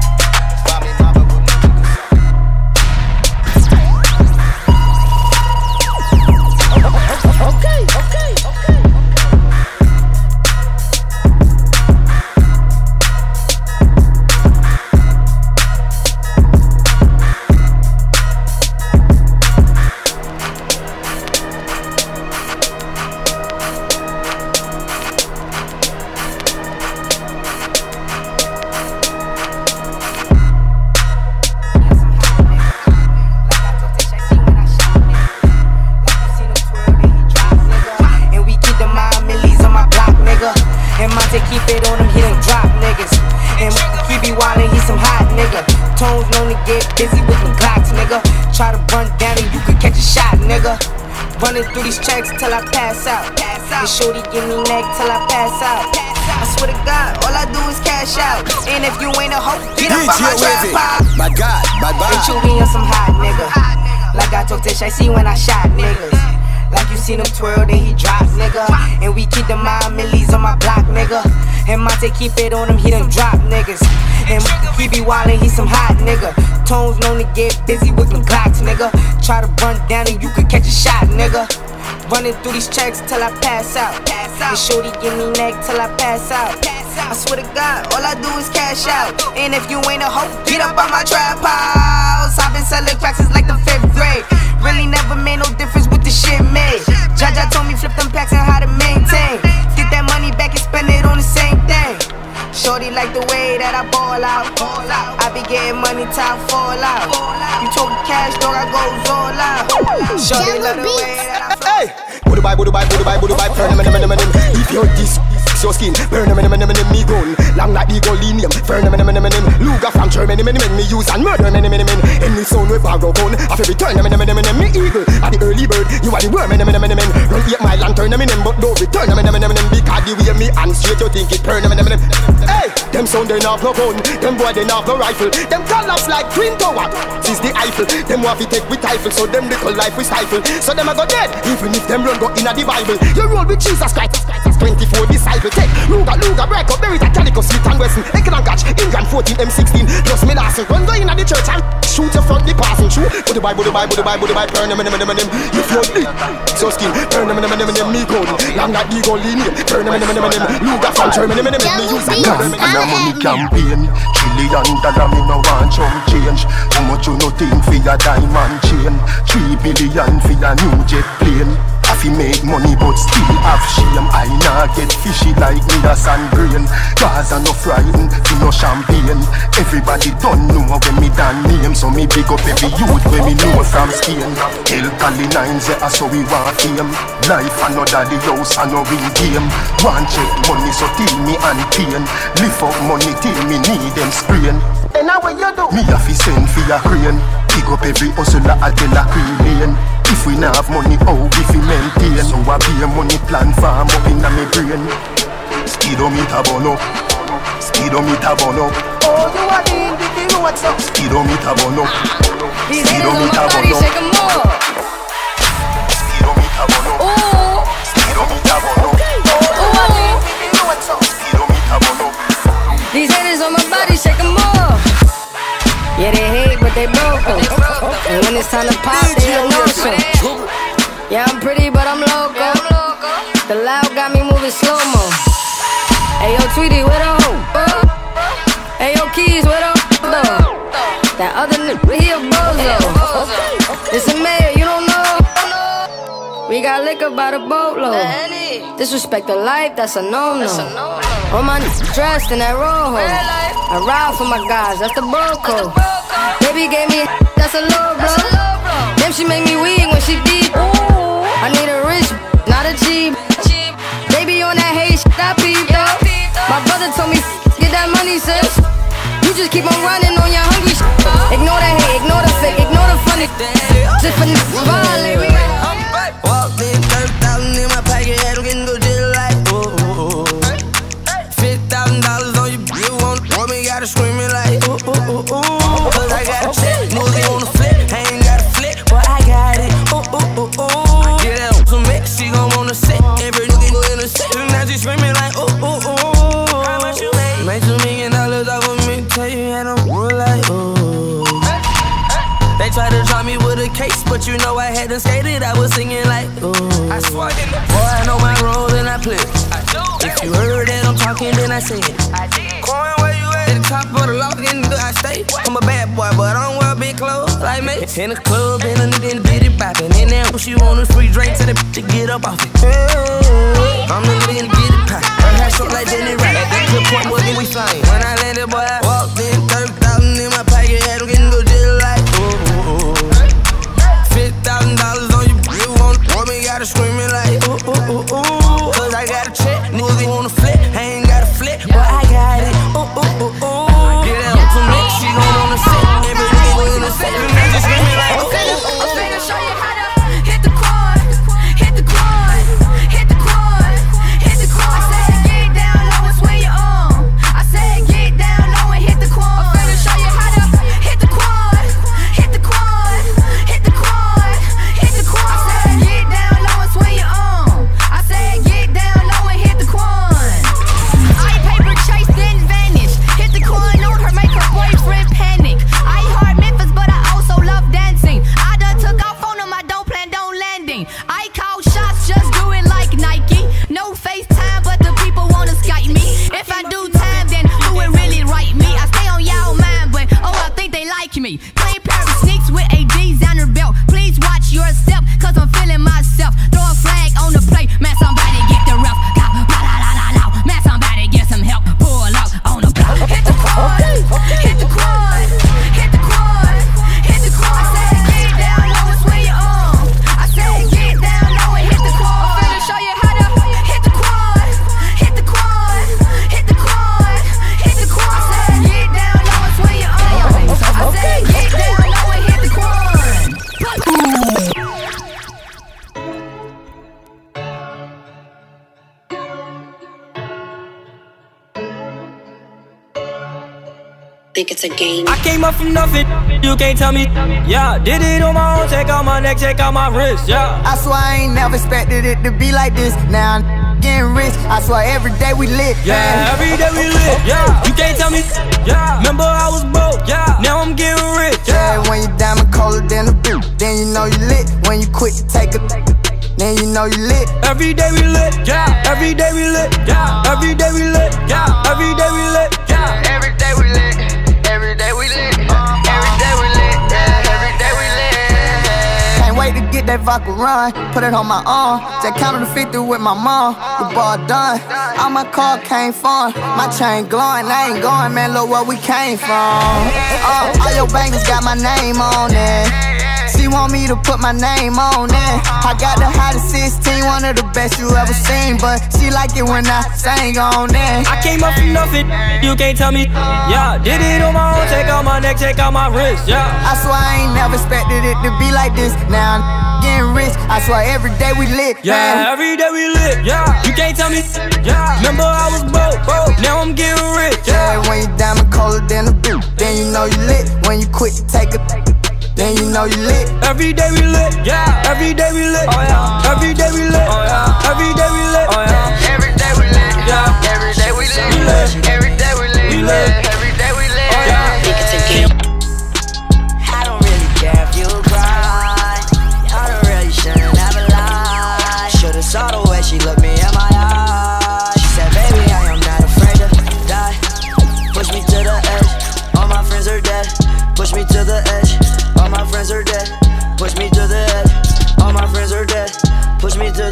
Running through these checks till I pass out. And shorty give me neck till I pass out. I swear to God, all I do is cash out. And if you ain't a hoe, get up on my trap pop. My God, bye. And you be on some hot nigga. Like I told Tish, I see when I shot niggas. Like you seen him twirl, then he drop, nigga. And we keep the mind millies on my block, nigga. And Monte keep it on him, he done drop niggas. And he be wildin', he some hot nigga. Tones known to get busy with them Glocks, nigga. Try to run down and you could catch a shot, nigga. Running through these checks till I pass out. And shorty give me neck till I pass out. I swear to God, all I do is cash out. And if you ain't a hoe, get up on my trap house. I've been selling cracks since like the 5th grade. Really never made no difference with the shit made. Jaja told me flip them packs and how to maintain. Get that money back and spend it on the same thing. Shorty like the way that I ball out. I be getting money, time fall out. You talking cash, dog, I goes all out. Shorty love the way that I Hey! Budubai, if you're this your skin, burn me gun. Long like the Golinium, burn Luger from Germany, me use and murder any sound with barrow gun. After return me eagle. At the early bird, you are the worm Run 8 mile and turn but don't return because the way me and straight you think it burn Hey! Them sound they not no gun, them boy they not no rifle. Them collapse like Twin Tower, since the Eiffel. Them want to take with rifle, so them little life we stifle. So them a go dead, even if them run go in the Bible. You roll with Jesus Christ, 24 disciples. Take Luga, break up, bury that Calico, Smith and Wesson. Ekran catch, England 14, M16. Plus me last run go in the church and shoot your front the passing through. Budubai, burn them. If you're deep, so skin, burn them, me gun. Long like the Golinium, burn them. Luga from Germany, me use and murder And a money campaign, $1 trillion, me no want some change. How much you no think for your diamond chain? 3 billion for your new jet plane. I fi make money but still have shame. I nah get fishy like me a sand grain. Cause I no frightened, fi no champagne. Everybody don't know when me done name. So me big up every youth when me know from Spain. El Cali 9s, yeah, so we want fame. Life another the house and no real game. Want check money so till me and pain. Lift up money till me need them sprain. And now what you do? Me have to send for your crane. Pick up every hustler at the lane. If we not have money, how we fi maintain? So I be a money plan farm up in my brain. Speedometer burn up. Oh, you are the individual, what's up? Speedometer burn up. Speedometer burn up. Speedometer burn up. Speedometer burn up. Speedometer burn up. These haters on my body, shake them off. Yeah, they hate, but they broke them. And when it's time to pop, they don't know so. Yeah, I'm pretty, but I'm loco. The loud got me moving slow-mo. Hey, yo, Tweety, liquor by the boatload. Disrespect the life, that's a no-no. All my dressed in that rojo. I ride for my guys, that's the bro code. Baby gave me that's a low blow. Damn, she make me weak when she deep. I need a rich, not a cheap. Baby on that hate shit, I peep though. My brother told me get that money, sis. You just keep on running on your hungry shit. Ignore the hate, ignore the fake, ignore the funny. Just for niggas violate. Walked in, 30,000 in my pocket, had them getting good just like ooh. $50,000 on your bill, want me, gotta scream it like ooh. Cause I got a check, movie on the flip, I ain't got a flip, but I got it ooh. Get that some mix, she gon' wanna sit, every nigga go in the set, now she screaming like ooh. How much you made? Made $2 million off of me, tell you I don't roll like ooh. They tried to drop me with a case, but you know I had to skate it. I was singing like, ooh. I swung in the boy, I know my role and I play. If you heard that I'm talking, then I say it. Coin, where you at? At the top of the loft, in the I stay. I'm a bad boy, but I don't wear big clothes like me. In the club, in a nigga in the bitty poppin'. In there, she want a free drink, tell the bitch to get up off it. I'm the nigga in the bitty poppin'. I had something like Jenny Rap. At that clip point, boy, then we flying. When I landed, boy, I walked in, 30,000 in my pocket, had them getting good just like, ooh. $50,000 on your bill, want me, gotta scream it like ooh. Cause I got a check, movie on the flip, I ain't got a flip, but I got it ooh. Get out some next, she gon' wanna sit, every nigga go in the set, and they just scream it like ooh. I'm finna show you how to hit the quad, hit the quad, hit the quad, hit the quad. I said get down low and swing your arm. I said get down low and hit the quad. I'm finna show you how to hit the quad, hit the quad, hit the quad, hit the quad. I said get down low and swing your arm. I said get down low and hit the quad. I paper chase then vanish. Hit the quad on her, make her boyfriend panic. I heart Memphis, but I also love dancing. I done took off on them, I don't plan on landing. I call shots, just do it like Nike. No FaceTime, but the people wanna Skype me. If I do time, then who would really write me? I stay on y'all mind, but oh, I think they like me. Clean pair of sneaks with a designer belt. Please watch your step, cause I'm feeling myself. Throw a flag on the plate, man, somebody get the ref. Man, somebody get some help. Pull up on the block. Hit the quad, hit the quad, hit the quad, hit the quad. I said get down low and swing your arm. I said get down low and hit the quad. I'm finna show you how to hit the quad, hit the quad, hit the quad, hit the quad. I said get down low and swing your arm. I said get down low and hit the quad. Think it's a game. I came up from nothing, you can't tell me. Yeah, did it on my own, check out my neck, check out my wrist, yeah. I swear I ain't never expected it to be like this. Now I'm getting rich, I swear every day we lit. Yeah, every day we lit, yeah. You can't tell me, yeah. Remember I was broke, yeah. Now I'm getting rich, yeah. When you diamond colder than a boot, then you know you lit. When you quit to take a, then you know you lit. Every day we lit, yeah. Every day we lit, yeah. Every day we lit, yeah. Every day we lit, yeah. Every day we lit. Every day we lit, every day we lit, yeah, every day we lit. Can't wait to get that vodka run, put it on my arm. Just counted the 50 with my mom, the ball done. All my car came from, my chain glowing, I ain't going, man, look where we came from. All your bangers got my name on it. She want me to put my name on it. I got the hottest 16, one of the best you ever seen. But she like it when I sang on it. I came up from nothing, you can't tell me. Yeah, did it on my own, check out my neck, check out my wrist, yeah. I swear I ain't never expected it to be like this. Now I'm getting rich, I swear every day we lit. Yeah, every day we lit, yeah. You can't tell me, yeah. Remember I was broke, now I'm getting rich, yeah. When you diamond colder than a boot, then you know you lit. When you quit to take a, then you know you lit. Every day we lit, yeah. Every day we lit, oh yeah. Every day we lit, oh yeah. Every day we lit, oh yeah. Every day we lit, yeah. Every day we lit, every day we lit, we lit. Every day we lit, oh yeah. Think it's a game. I don't really care if you cry. I don't really shouldn't ever lie. Should've saw the way she looked me in my eyes. She said, baby, I am not afraid to die. Push me to the edge, all my friends are dead. Push me to the edge, all my friends are dead. Push me to the edge, all my friends are dead. Push me to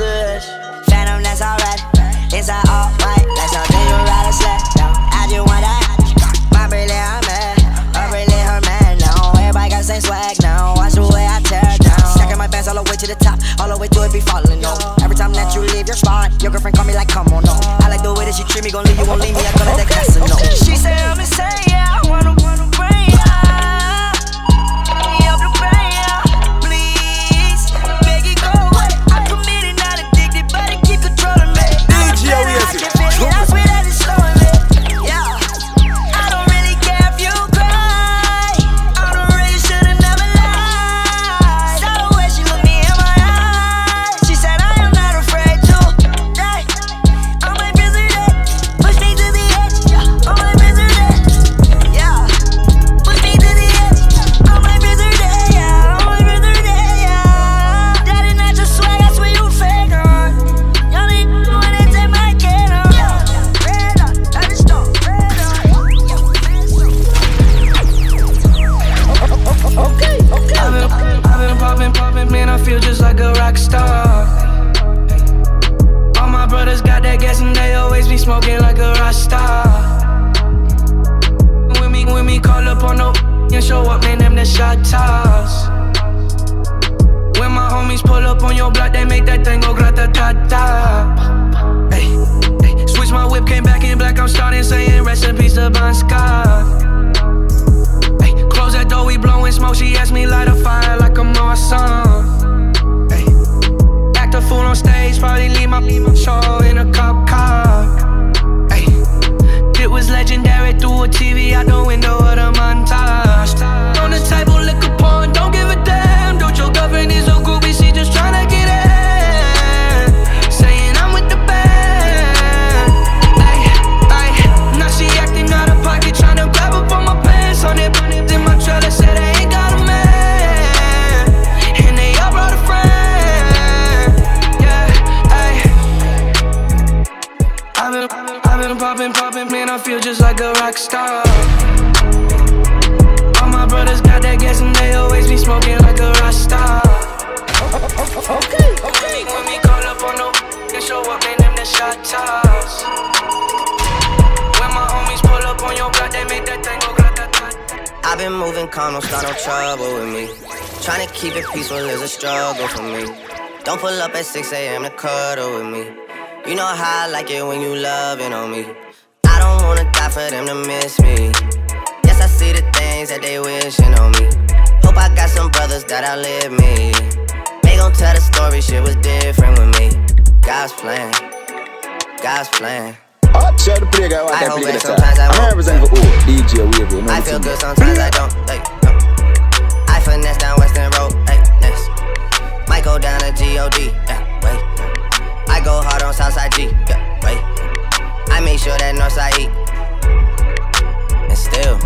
free me, gon' leave you, won't leave me. I gonna that class no. She say I'm insane, yeah. I wanna bring ya. Let me help you bring ya. Please, make it go away. I'm committed, not addicted, but it keep controlling me. DJ Weezy. I swear that it's slowing me. Yeah. I don't really care if you cry. I'm the real, you should've never lied. Saw the way she looked me in my eyes. She said I am not afraid to die. I might visit it. Push me to the edge. I might visit it. Yeah. Push me to the edge. I might visit it. Yeah. I might visit it. Yeah. That is not your swag. I swear you fake on. Y'all ain't doing it. Take my kid on. Red on. That is dope. Red on. Okay. I've been popping, man, I feel just like a rock star. All my brothers got that gas and they always be smoking like a rock star. When me call up on no and show up, man, them the shot toss. When my homies pull up on your block, they make that thing go grata-ta-ta. Hey, switch my whip, came back in black, I'm starting saying recipes to Bon Scott. Close that door, we blowing smoke. She asked me light a fire like I'm awesome. Hey, act a fool on stage, probably leave my show in a cop car. Hey, it was legendary through a TV out the window of the montage. On the table, liquor porn, don't give a damn. Don't your girlfriend is a groupie, she just tryna get in. Saying I'm with the band. Ay, now she acting out of pocket, tryna grab up on my pants on it. Trailer said they ain't got a man, and they all brought a friend. Yeah, ayy. I've been popping, man, I feel just like a rock star. All my brothers got that gas and they always be smoking like a rock star. Okay. When we call up on no, they show up, man, them the shot toss. When my homies pull up on your block, they make that thing go grata-ta. I've been moving calm, don't start no trouble with me. Tryna keep it peaceful is a struggle for me. Don't pull up at 6 a.m. to cuddle with me. You know how I like it when you loving on me. I don't wanna die for them to miss me. Yes, I see the things that they wishing on me. Hope I got some brothers that outlive me. They gon' tell the story, shit was different with me. God's plan, God's plan. Share the play, guy. I hope that sometimes I won't. DJ Weezy. I feel good sometimes I don't. Like, no. I finesse down Western Road. Like, next. Might go down to G.O.D. Yeah, wait. I go hard on Southside G. Yeah, wait. I make sure that Northside eat. And still,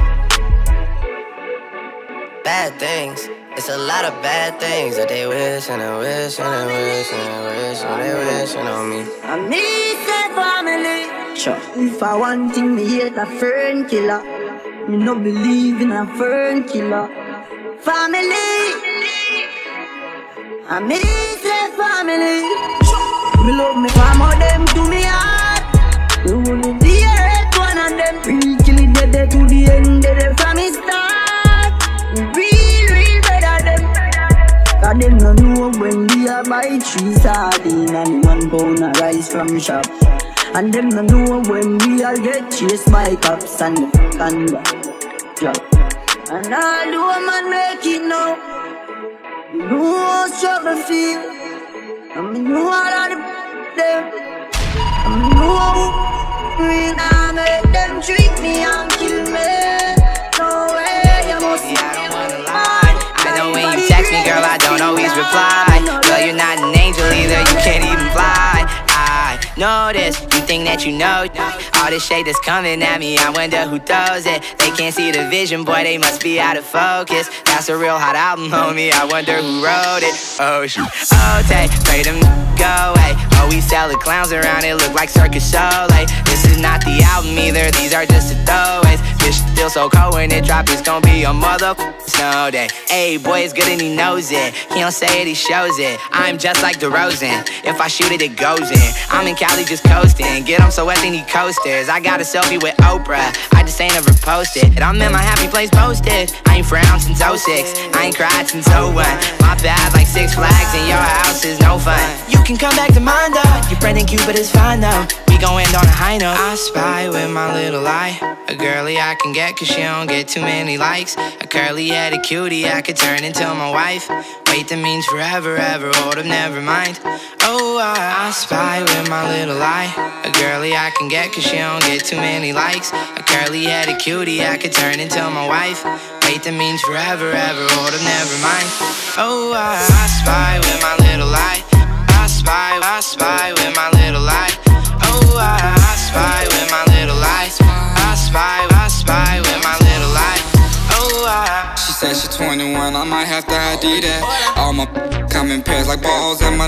bad things. It's a lot of bad things that they wish and they wish and they wish and they wish and they wishing on me. I miss that family. Sure. If I want thing, me hate a fern killer. Me no believe in a fern killer. Family. I miss that family. Me love me fam, all them to me heart. Me only the hate one of them. Real kill it dead to the end, dead from me start. Real better them. Cause them no know when we are buy 3 sardines and 1 pound of rice from shop. And them no know when we all get chased by cops and the fucking drop. And all the woman make it now. You know how struggle feel. And me know all of them. And me know how we now make them treat me and kill me. No way, you must be. I don't wanna lie. I know when you text me, girl, I don't always reply. Girl, you're not an angel either, you can't even fly. I know this, you think that you know all this shade that's coming at me, I wonder who throws it. They can't see the vision, boy, they must be out of focus. That's a real hot album, homie, I wonder who wrote it. Oh shoot, oh take, pray them go away. Oh, we sell the clowns around, it look like Circus Soleil. This is not the album either, these are just the throwaways. This still so cold when it drop, it's gonna be a motherfucking snow day. Hey, boy, it's good and he knows it. He don't say it, he shows it. I'm just like DeRozan, if I shoot it, it goes in. I'm in Cali just coasting, get him so wet they need coasters. I got a selfie with Oprah, I just ain't ever posted. I'm in my happy place posted, I ain't frowned since 06, I ain't cried since 01. My bad like 6 Flags and your house is no fun. You can come back to mine though, your friend and Cupid is fine though. We gon' end on a high note. I spy with my little eye, a girly I can get cause she don't get too many likes. A curly-headed cutie I could turn into my wife. Wait, that means forever, ever, hold up, never mind. Oh, I spy with my little eye, a girly I can get cause she don't get too many likes. A curly-headed cutie I could turn into my wife. Wait, that means forever, ever, hold up, never mind. Oh, I spy with my little eye. I spy with my little eye. Oh, I spy with my little eye. I spy with my little eye. Oh, she said she's 21, I might have to ID that. All my come in pairs like balls and my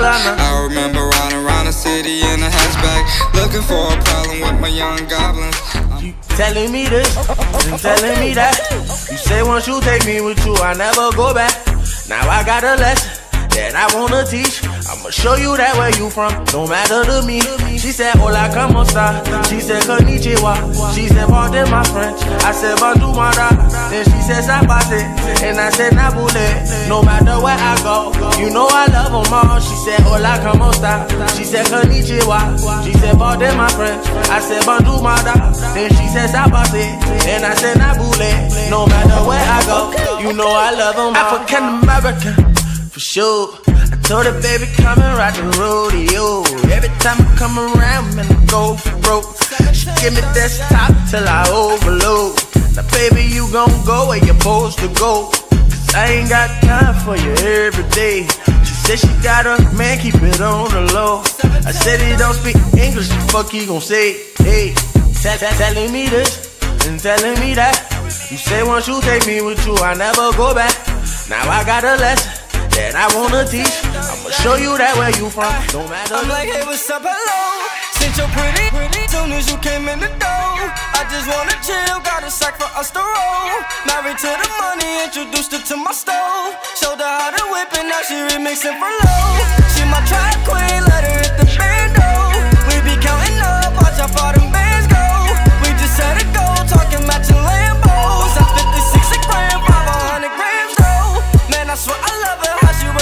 I remember riding around the city in a hatchback, looking for a problem with my young goblins. You telling me this and telling me that. You say once you take me with you, I never go back. Now I got a lesson that I wanna teach. I'ma show you that where you from, don't matter to me. She said, hola, como esta? She said, konnichiwa. She said, pardon my French. I said, bonjour, mara. Then she said, sabate. And I said, nabule. No matter where I go, you know I love them all. She said, hola, como esta? She said, konnichiwa. She said, pardon my French. I said, bonjour, mara. Then she said, sabate. And I said, nabule. No matter where I go, you know I love them all. African American, for sure. I told her, baby, come and ride the rodeo. Every time I come around, man, I go for broke. She give me desktop till I overload. Now, baby, you gon' go where you're supposed to go. Cause I ain't got time for you every day. She said she got a man, keep it on the low. I said he don't speak English, the fuck he gon' say? Hey, telling me this and telling me that. You say once you take me with you, I never go back. Now I got a lesson that I wanna teach. I'ma show you that where you from, don't matter. I'm like, hey, what's up, hello? Since you're pretty, soon as you came in the door, I just wanna chill, got a sack for us to roll. Married to the money, introduced her to my stove. Showed her how to whip and now she remixing for low. She my track queen, let her hit the bando. We be counting up, watch how far them bands go. We just set a goal, talking matching Lambos. At 56 a gram, 500 grams though. Man, I swear I love her.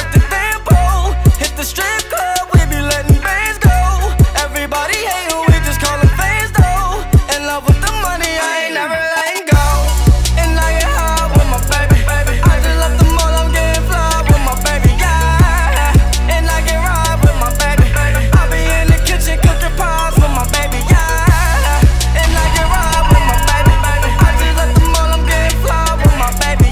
Strip club, we be letting bands go. Everybody hate who we just call them fans though. In love with the money, I ain't never letting go. And I get high with my baby. I just left the mall, I'm getting fly with my baby, yeah. And I get ride with my baby. I be in the kitchen cooking pies with my baby, yeah. And I get ride with my baby. I just left the mall, I'm getting fly with my baby,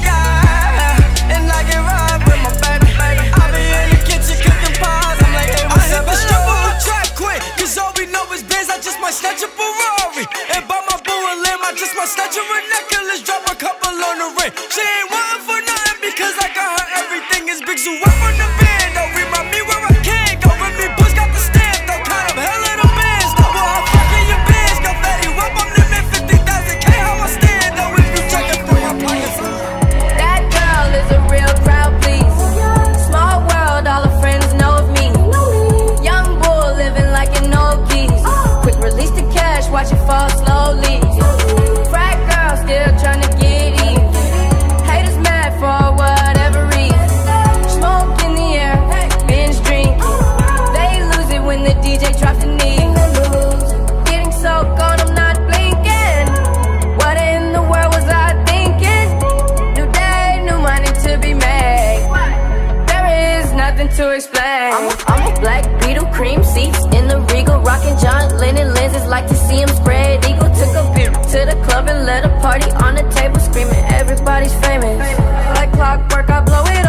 yeah. And I get ride with my baby. I be in the kitchen cooking pies. I'm like, hey, what's up? I strip on the track quick, cause all we know is Benz. I just might snatch a Ferrari and buy my boo a limb. I just might snatch her a necklace, drop a couple on the ring. She ain't wantin' for nothing because I got her everything. Is big zoo up on the band, don't remind me where I can go. With me, Bush got the stamp, though, kind of hell in the bands, though. Well, I'm fucking your bands, go fatty up, I'm limit 50,000K, how I stand, though. If you check it through my pockets. That girl is a real crowd, please. Small world, all her friends know of me. Young bull living like an old geese. Quick release the cash, watch it fall slowly. Frat girl still trying to get even. Haters mad for whatever reason. Smoke in the air, binge drink. They lose it when the DJ drops the knee. Getting so gone, I'm not blinking. What in the world was I thinking? New day, new money to be made. There is nothing to explain. I'm a black Beetle, cream seats in the Regal, rocking John Lennon lenses, like to see him spread eagle. Took a beer to the club and let a party on the table, screaming everybody's famous. Like clockwork, I blow it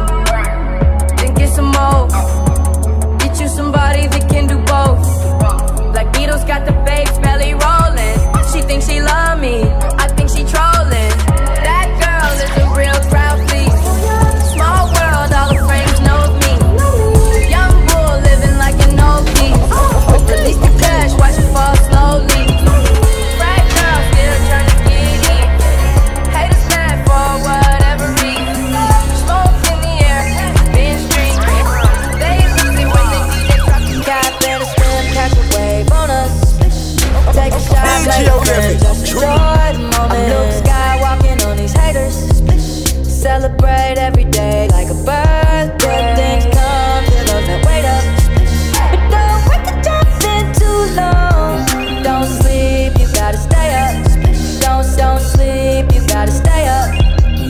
all, then get some more. Get you somebody that can do both. Black Beatles got the babes belly rolling. She thinks she love me, I think she trolling. That girl is a real crowd, please. Small world, all her friends know of me. Young bull living like an old geese. Release the cash, watch it fall slowly. Frat girl still trying to get in. Haters mad for whatever reason. Smoke in the air, binge drink. They lose it when they DJ drop the cap. Better swim, catch a wave on us. Take a shot, like a friend, just enjoy the moment. I'm Luke Skywalking on these haters. Celebrate every day like a birthday. Good things come to those that wait up. But don't wait to jump in too long.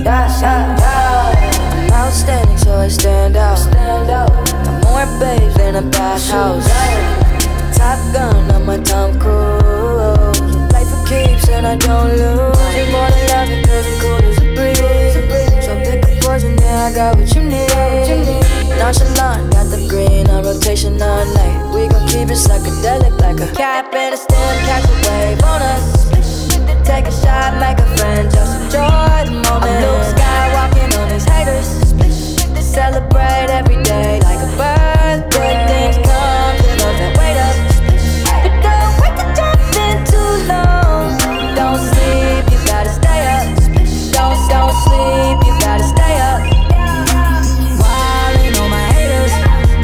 I'm outstanding, so I stand out. Got more babes than a bathhouse. Top Gun, I'm a Tom Cruise. Life for keeps and I don't lose. You're more than loving, cause I'm cool as a breeze. So pick a poison, yeah, I got what you need. Nonchalant, got the green on rotation all night. We gon' keep it psychedelic like a cap and a stem, catch a wave on us. Take a shot, make a friend, just enjoy the moment. I'm Luke Skywalking on his haters. Celebrate every day like a birthday. Things come to those that wait up. But don't wait to jump in too long. Don't sleep, you gotta stay up. Don't sleep, you gotta stay up. Wildin' on my haters.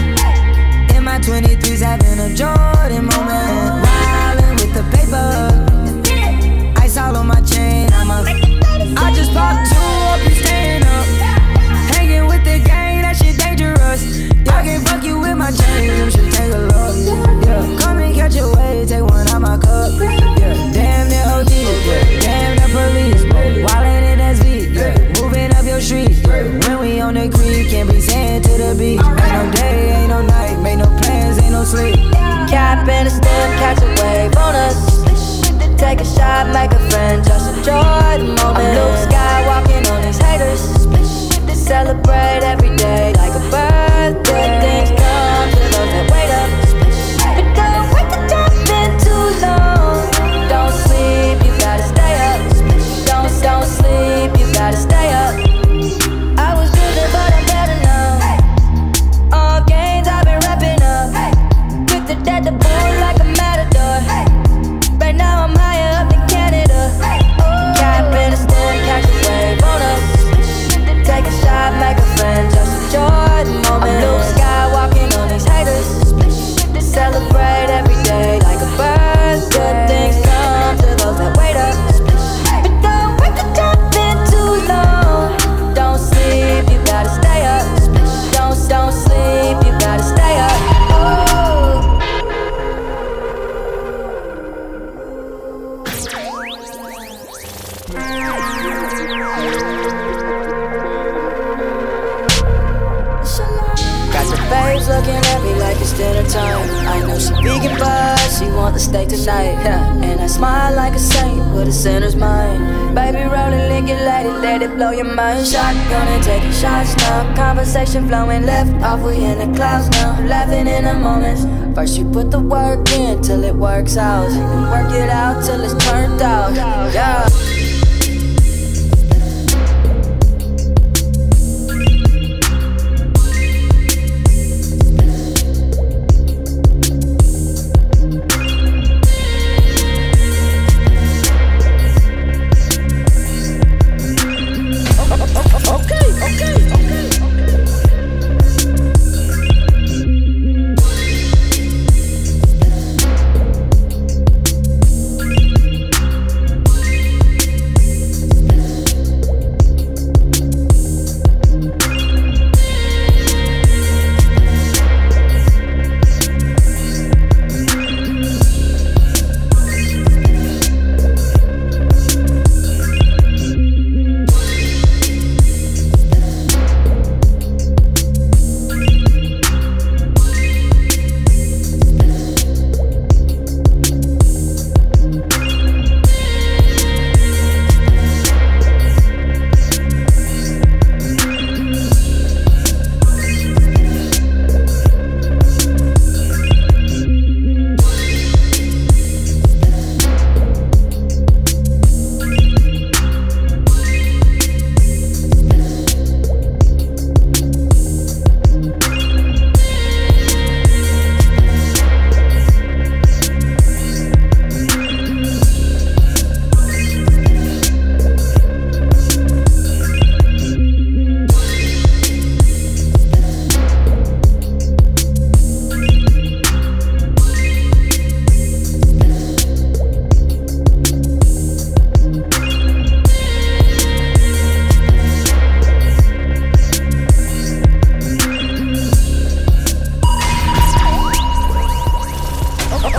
In my 23s having a Jordan moment. Wildin' with the paper. All on my chain, I just popped 2 up, you staying up. Hanging with the gang, that shit dangerous. Y'all can't fuck you with my chain, them should take a look. Yeah, come and catch a wave, take one out my cup. Yeah, damn the OG, yeah, damn the police. Wildin' in SV, yeah, moving up your street. When we on the creek, can't be saying to the beach. Ain't no day, ain't no night, make no plans, ain't no sleep. Cap and a stem, catch a wave on us. Take a shot, make a friend, just enjoy the moment. I'm Luke Skywalking on his haters. Celebrate every day like a birthday. Things come to those that wait up. But don't wait to jump in too long. Don't sleep, you gotta stay up. Don't sleep, you gotta stay up. I was good, but I'm better now. All games I've been wrapping up. Quick to death the bull like a matador. Right now I'm higher up than Canada. Cap in a stem, catch a wave on us. Take a shot, make a friend, just enjoy the moment. I'm Luke Skywalking on these haters. Celebrate every day like a birthday. Things come to those that wait up. But don't wait to jump in too long. Don't sleep, you gotta stay up. Don't sleep, you gotta stay up. Oh. Babes looking at me like it's dinner time. I know she vegan but she want to stay tonight. And I smile like a saint with a sinner's mind. Baby rolling, lick it, let it blow your mind. Shotgun and taking shots now. Conversation flowing left off, we in the clouds now. Laughing in the moments. First you put the work in till it works out. Work it out till it's turned out. Yeah.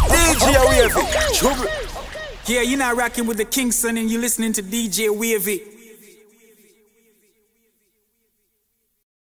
Yeah, you're not rocking with the Kingston and you're listening to DJ Wavy.